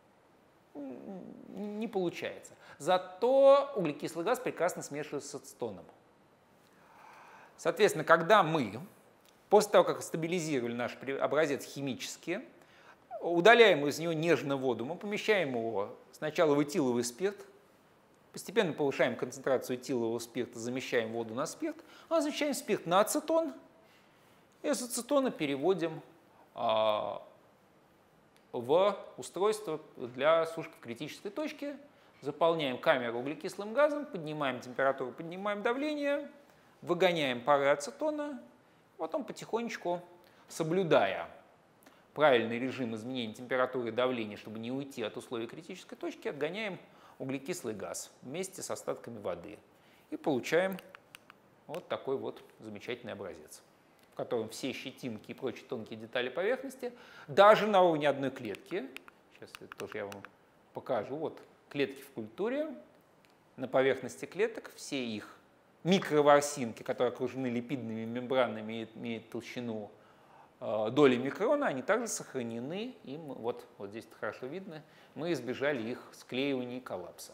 Не получается. Зато углекислый газ прекрасно смешивается с ацетоном. Соответственно, когда мы после того, как стабилизировали наш образец химически, удаляем из него нежную воду, мы помещаем его сначала в этиловый спирт, постепенно повышаем концентрацию этилового спирта, замещаем воду на спирт, а замещаем спирт на ацетон, и с ацетона переводим а, в устройство для сушки в критической точке, заполняем камеру углекислым газом, поднимаем температуру, поднимаем давление, выгоняем пары ацетона, потом потихонечку, соблюдая правильный режим изменения температуры и давления, чтобы не уйти от условий критической точки, отгоняем углекислый газ вместе с остатками воды. И получаем вот такой вот замечательный образец, в котором все щетинки и прочие тонкие детали поверхности, даже на уровне одной клетки, сейчас это тоже я вам покажу, вот клетки в культуре, на поверхности клеток все их микроворсинки, которые окружены липидными мембранами, имеют толщину э, доли микрона, они также сохранены, и мы, вот, вот здесь это хорошо видно, мы избежали их склеивания и коллапса.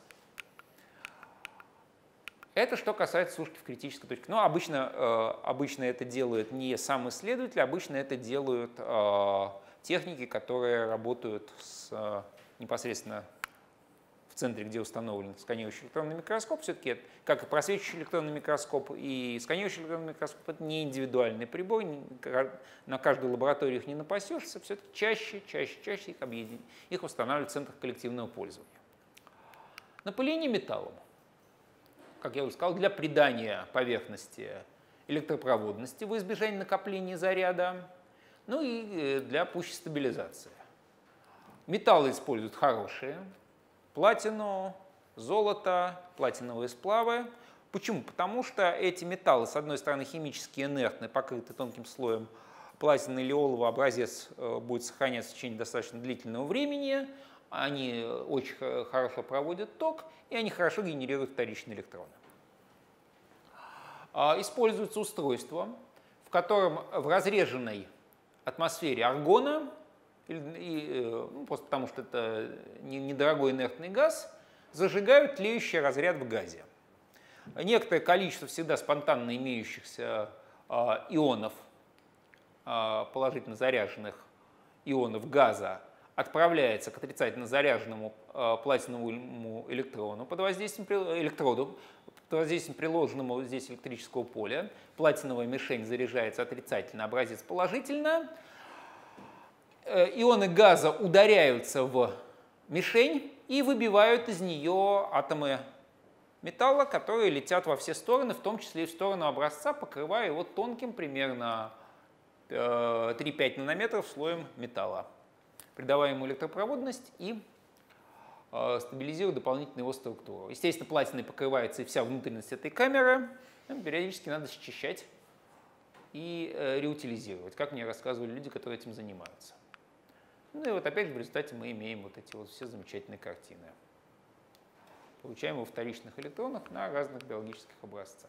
Это что касается сушки в критической точке. Но обычно, э, обычно это делают не сам исследователь, обычно это делают э, техники, которые работают с, э, непосредственно в центре, где установлен сканирующий электронный микроскоп. Все-таки, как и просвечивающий электронный микроскоп и сканирующий электронный микроскоп, это не индивидуальный прибор, на каждую лабораторию их не напасешься, все-таки чаще, чаще, чаще их, объедин... их устанавливают в центрах коллективного пользования. Напыление металлом, как я уже сказал, для придания поверхности электропроводности во избежание накопления заряда, ну и для пущей стабилизации. Металлы используют хорошие. Платину, золото, платиновые сплавы. Почему? Потому что эти металлы, с одной стороны, химически инертны, покрыты тонким слоем платины или олова, образец будет сохраняться в течение достаточно длительного времени, они очень хорошо проводят ток, и они хорошо генерируют вторичные электроны. Используется устройство, в котором в разреженной атмосфере аргона, и, ну, просто потому что это недорогой инертный газ, зажигают тлеющий разряд в газе. Некоторое количество всегда спонтанно имеющихся а, ионов, а, положительно заряженных ионов газа, отправляется к отрицательно заряженному а, платиновому электрону под воздействием, электроду, под воздействием приложенного здесь электрического поля. Платиновая мишень заряжается отрицательно, образец положительно. Ионы газа ударяются в мишень и выбивают из нее атомы металла, которые летят во все стороны, в том числе и в сторону образца, покрывая его тонким, примерно три-пять нанометров слоем металла, придавая ему электропроводность и стабилизируя дополнительно его структуру. Естественно, платиной покрывается и вся внутренность этой камеры. Периодически надо счищать и реутилизировать, как мне рассказывали люди, которые этим занимаются. Ну и вот опять же в результате мы имеем вот эти вот все замечательные картины. Получаем во вторичных электронах на разных биологических образцах.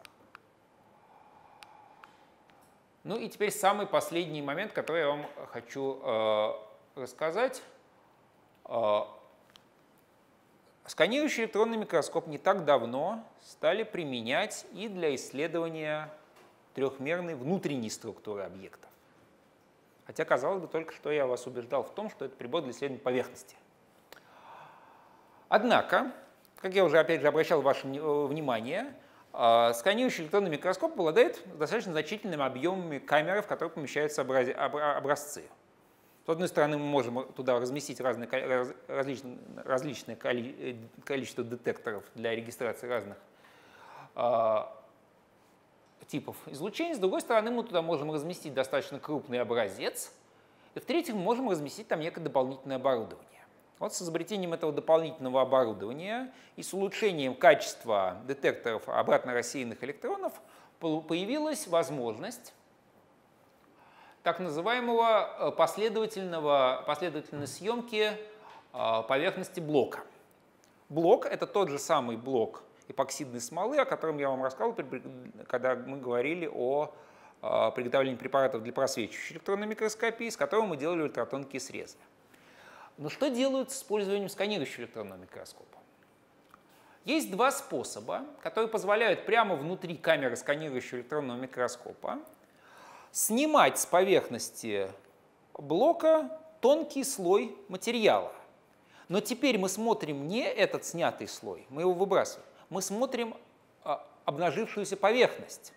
Ну и теперь самый последний момент, который я вам хочу э, рассказать. Э, сканирующий электронный микроскоп не так давно стали применять и для исследования трехмерной внутренней структуры объектов. Хотя, казалось бы, только что я вас убеждал в том, что это прибор для исследования поверхности. Однако, как я уже опять же обращал ваше внимание, сканирующий электронный микроскоп обладает достаточно значительными объемами камеры, в которые помещаются образцы. С одной стороны, мы можем туда разместить разные, различные, различное количество детекторов для регистрации разных типов излучений. С другой стороны, мы туда можем разместить достаточно крупный образец. И в-третьих, мы можем разместить там некое дополнительное оборудование. Вот с изобретением этого дополнительного оборудования и с улучшением качества детекторов обратно рассеянных электронов появилась возможность так называемого последовательного, последовательной съемки поверхности блока. Блок — это тот же самый блок эпоксидной смолы, о котором я вам рассказывал, когда мы говорили о приготовлении препаратов для просвечивающей электронной микроскопии, с которым мы делали ультратонкие срезы. Но что делают с использованием сканирующего электронного микроскопа? Есть два способа, которые позволяют прямо внутри камеры сканирующего электронного микроскопа снимать с поверхности блока тонкий слой материала. Но теперь мы смотрим не этот снятый слой, мы его выбрасываем. Мы смотрим обнажившуюся поверхность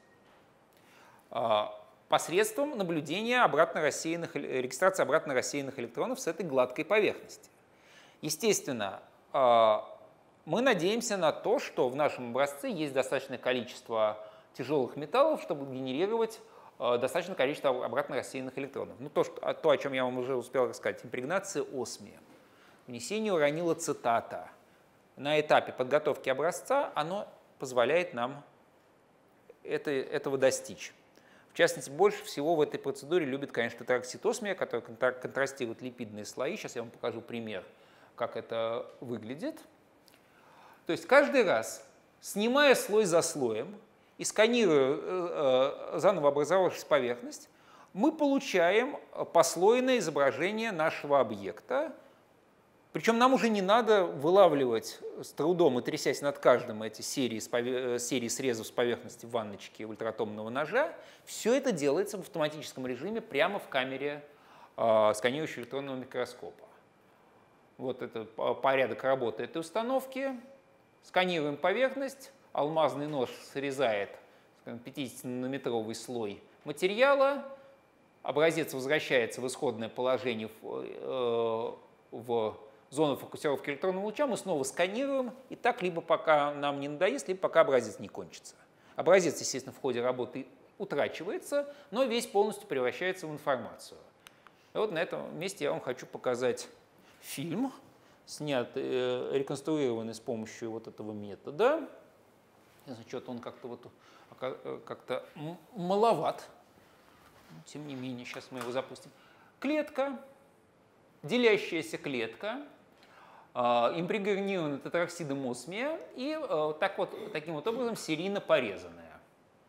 посредством наблюдения обратно рассеянных, регистрации обратно рассеянных электронов с этой гладкой поверхности. Естественно, мы надеемся на то, что в нашем образце есть достаточное количество тяжелых металлов, чтобы генерировать достаточное количество обратно рассеянных электронов. Ну, то, что, то, о чем я вам уже успел рассказать, импрегнация осмием, внесение уранилоцитата. На этапе подготовки образца оно позволяет нам это, этого достичь. В частности, больше всего в этой процедуре любит, конечно, тетроксид-осмия, который контрастирует липидные слои. Сейчас я вам покажу пример, как это выглядит. То есть каждый раз, снимая слой за слоем и сканируя заново образовавшуюся поверхность, мы получаем послойное изображение нашего объекта. Причем нам уже не надо вылавливать с трудом и трясясь над каждым эти серии, серии срезов с поверхности ванночки ультратомного ножа. Все это делается в автоматическом режиме прямо в камере э, сканирующего электронного микроскопа. вот это порядок работы этой установки. Сканируем поверхность, алмазный нож срезает пятидесятинанометровый слой материала, образец возвращается в исходное положение в, в зону фокусировки электронного луча, мы снова сканируем, и так либо пока нам не надоест, либо пока образец не кончится. Образец, естественно, в ходе работы утрачивается, но весь полностью превращается в информацию. И вот на этом месте я вам хочу показать фильм, снят, э, реконструированный с помощью вот этого метода. Значит, он как-то вот, как-то маловат. Тем не менее, сейчас мы его запустим. Клетка, делящаяся клетка, э, импрегнированная тетраксидом осмия и э, так вот, таким вот образом серийно порезанная.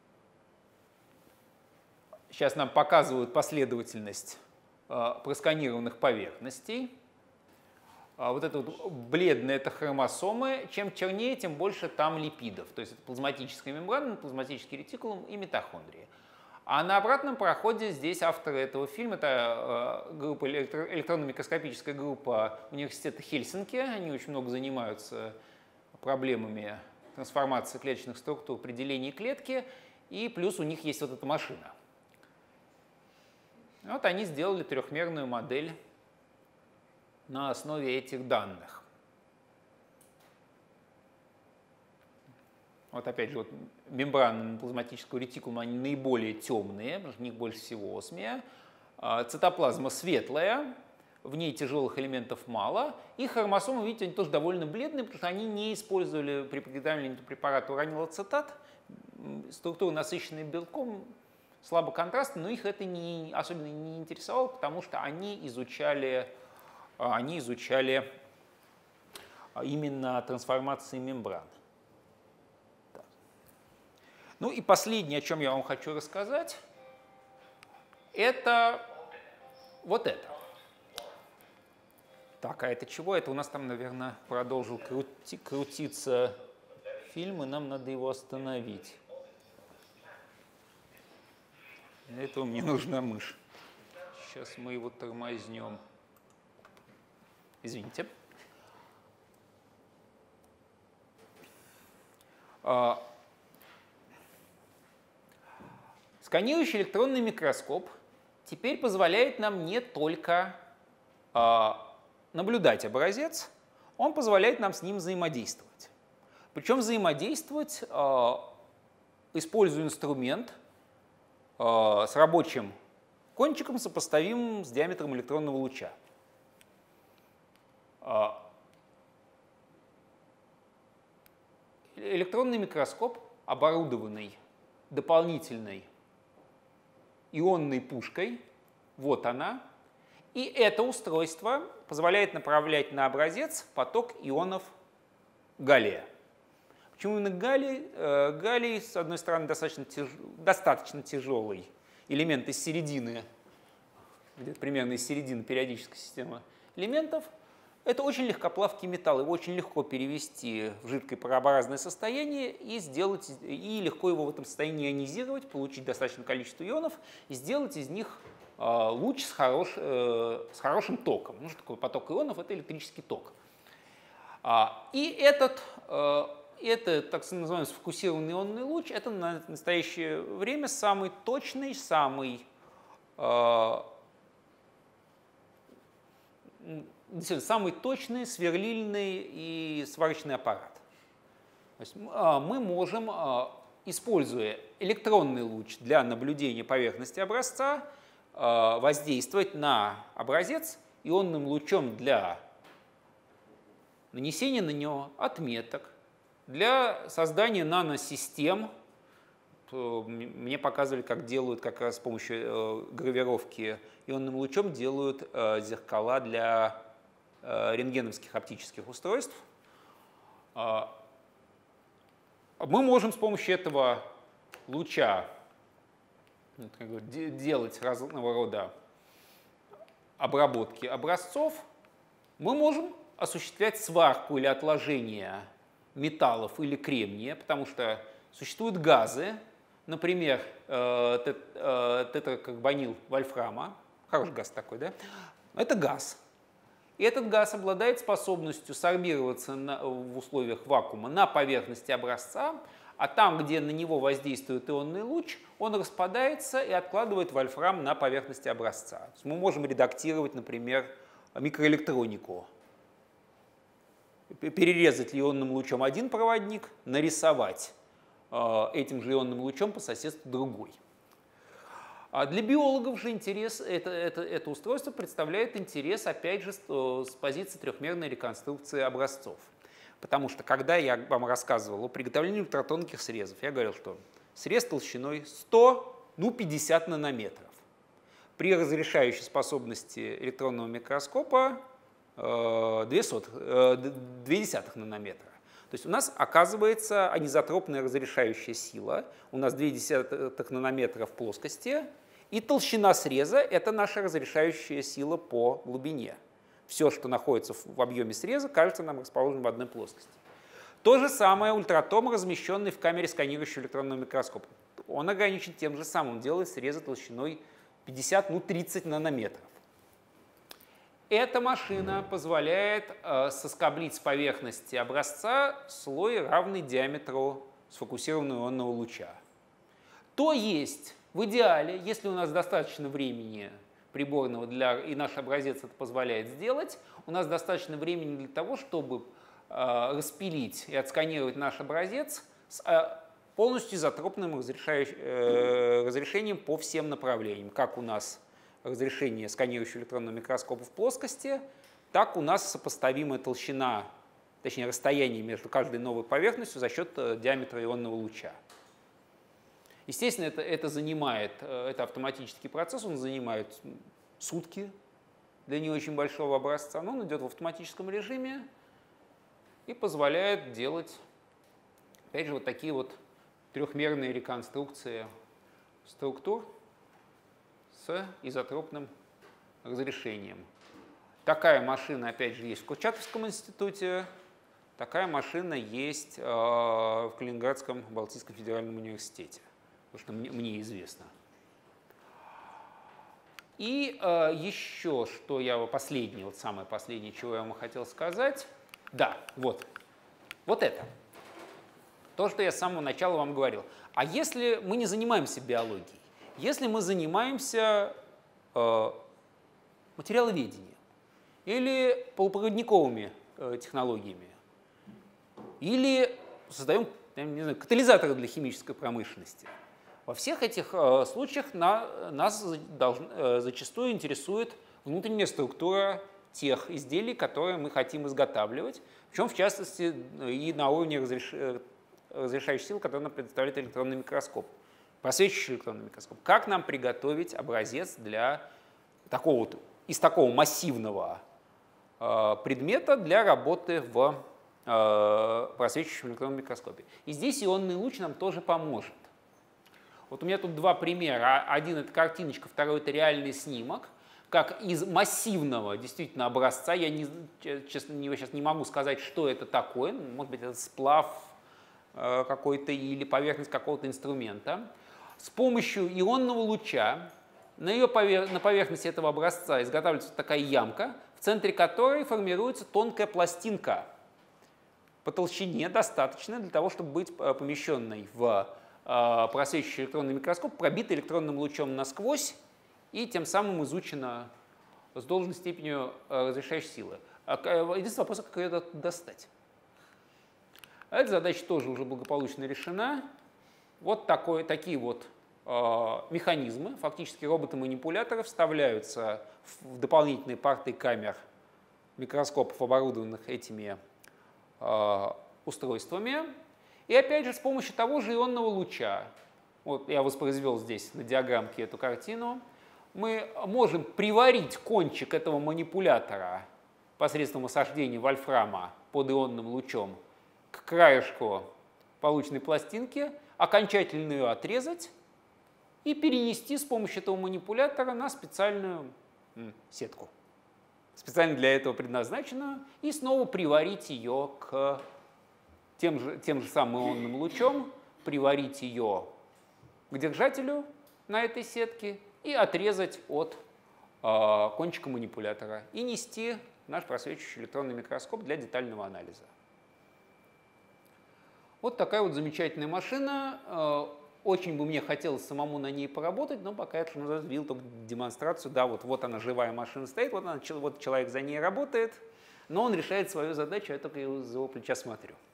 Сейчас нам показывают последовательность э, просканированных поверхностей. Вот это вот бледное — это хромосомы. Чем чернее, тем больше там липидов. То есть это плазматическая мембрана, плазматический ретикулум и митохондрии. А на обратном проходе здесь авторы этого фильма, это группа, электронно-микроскопическая группа университета Хельсинки. Они очень много занимаются проблемами трансформации клеточных структур при делении клетки. И плюс у них есть вот эта машина. Вот они сделали трехмерную модель на основе этих данных. Вот опять же, вот мембраны плазматического ретикулума, они наиболее темные, потому что в них больше всего осмия. Цитоплазма светлая, в ней тяжелых элементов мало. И хромосомы, видите, они тоже довольно бледные, потому что они не использовали при приготовлении препарата уранилоцетат. Структура, насыщенная белком, слабо контрастна, но их это не, особенно не интересовало, потому что они изучали они изучали именно трансформации мембран. Так. Ну и последнее, о чем я вам хочу рассказать, это вот это. Так, а это чего? Это у нас там, наверное, продолжил крути, крутиться фильм, и нам надо его остановить. Для этого мне нужна мышь. Сейчас мы его тормознем. Извините. Сканирующий электронный микроскоп теперь позволяет нам не только наблюдать образец, он позволяет нам с ним взаимодействовать. Причем взаимодействовать, используя инструмент с рабочим кончиком, сопоставимым с диаметром электронного луча. Электронный микроскоп, оборудованный дополнительной ионной пушкой, вот она, и это устройство позволяет направлять на образец поток ионов галлия. Почему именно галлий? Галлий, с одной стороны, достаточно, тяж... достаточно тяжелый элемент из середины, где-то примерно из середины периодической системы элементов. Это очень легкоплавкий металл, его очень легко перевести в жидкое парообразное состояние и, сделать, и легко его в этом состоянии ионизировать, получить достаточное количество ионов и сделать из них э, луч с, хорош, э, с хорошим током. Ну, что такое поток ионов? Это электрический ток. А, и этот, э, это, так называемый сфокусированный ионный луч, это на настоящее время самый точный, самый э, самый точный сверлильный и сварочный аппарат. То есть мы можем, используя электронный луч для наблюдения поверхности образца, воздействовать на образец ионным лучом для нанесения на него отметок, для создания наносистем. Мне показывали, как делают как раз с помощью гравировки ионным лучом, делают зеркала для рентгеновских оптических устройств. Мы можем с помощью этого луча делать разного рода обработки образцов. Мы можем осуществлять сварку или отложение металлов или кремния, потому что существуют газы, например, тетракарбонил вольфрама, хороший газ такой, да? Это газ. И этот газ обладает способностью сорбироваться на, в условиях вакуума на поверхности образца, а там, где на него воздействует ионный луч, он распадается и откладывает вольфрам на поверхности образца. То есть мы можем редактировать, например, микроэлектронику. Перерезать ионным лучом один проводник, нарисовать э, этим же ионным лучом по соседству другой. А для биологов же интерес, это, это, это устройство представляет интерес, опять же, с, с позиции трехмерной реконструкции образцов. Потому что, когда я вам рассказывал о приготовлении ультратонких срезов, я говорил, что срез толщиной сто, ну пятьдесят нанометров. При разрешающей способности электронного микроскопа э, две десятых нанометра. То есть у нас оказывается анизотропная разрешающая сила, у нас две десятых нанометра в плоскости, и толщина среза — это наша разрешающая сила по глубине. Все, что находится в объеме среза, кажется нам расположенным в одной плоскости. То же самое ультратом, размещенный в камере сканирующего электронного микроскопа. Он ограничен тем же самым, делает срезы толщиной пятьдесят, ну тридцать нанометров. Эта машина позволяет э, соскоблить с поверхности образца слой, равный диаметру сфокусированного ионного луча. То есть, в идеале, если у нас достаточно времени приборного, для, и наш образец это позволяет сделать, у нас достаточно времени для того, чтобы э, распилить и отсканировать наш образец с э, полностью изотропным э, разрешением по всем направлениям. Как у нас разрешение сканирующего электронного микроскопа в плоскости, так у нас сопоставимая толщина, точнее расстояние между каждой новой поверхностью за счет э, диаметра ионного луча. Естественно, это, это занимает, это автоматический процесс, он занимает сутки для не очень большого образца, но он идет в автоматическом режиме и позволяет делать, опять же, вот такие вот трехмерные реконструкции структур с изотропным разрешением. Такая машина, опять же, есть в Курчатовском институте, такая машина есть э, в Калининградском Балтийском федеральном университете. Потому что мне, мне известно. И э, еще, что я последнее, вот самое последнее, чего я вам хотел сказать. Да, вот. Вот это. То, что я с самого начала вам говорил. А если мы не занимаемся биологией, если мы занимаемся э, материаловедением или полупроводниковыми э, технологиями, или создаем, я не знаю, катализаторы для химической промышленности, во всех этих э, случаях на, нас должен, э, зачастую интересует внутренняя структура тех изделий, которые мы хотим изготавливать, причем в частности и на уровне разреш... разрешающей силы, которые нам предоставляет электронный микроскоп, просвечивающий электронный микроскоп. Как нам приготовить образец для такого вот, из такого массивного э, предмета для работы в э, просвечивающем электронном микроскопе. И здесь ионный луч нам тоже поможет. Вот у меня тут два примера. Один — это картиночка, второй — это реальный снимок. Как из массивного действительно образца, я, не, честно, я сейчас не могу сказать, что это такое, может быть, это сплав э, какой-то или поверхность какого-то инструмента. С помощью ионного луча на, ее повер... на поверхности этого образца изготавливается такая ямка, в центре которой формируется тонкая пластинка по толщине, достаточно для того, чтобы быть помещенной в просвечивающий электронный микроскоп, пробита электронным лучом насквозь и тем самым изучена с должной степенью разрешающей силы. Единственный вопрос, как ее достать. Эта задача тоже уже благополучно решена. Вот такой, такие вот э, механизмы, фактически роботы-манипуляторы, вставляются в дополнительные порты камер микроскопов, оборудованных этими э, устройствами. И опять же, с помощью того же ионного луча, вот я воспроизвел здесь на диаграммке эту картину, мы можем приварить кончик этого манипулятора посредством осаждения вольфрама под ионным лучом к краешку полученной пластинки, окончательно ее отрезать и перенести с помощью этого манипулятора на специальную сетку, специально для этого предназначенную, и снова приварить ее к Тем же, тем же самым ионным лучом, приварить ее к держателю на этой сетке и отрезать от э, кончика манипулятора и нести наш просвечивающий электронный микроскоп для детального анализа. Вот такая вот замечательная машина. Очень бы мне хотелось самому на ней поработать, но пока я видел только демонстрацию. Да, вот, вот она, живая машина стоит, вот, она, вот человек за ней работает, но он решает свою задачу, я только из его плеча смотрю.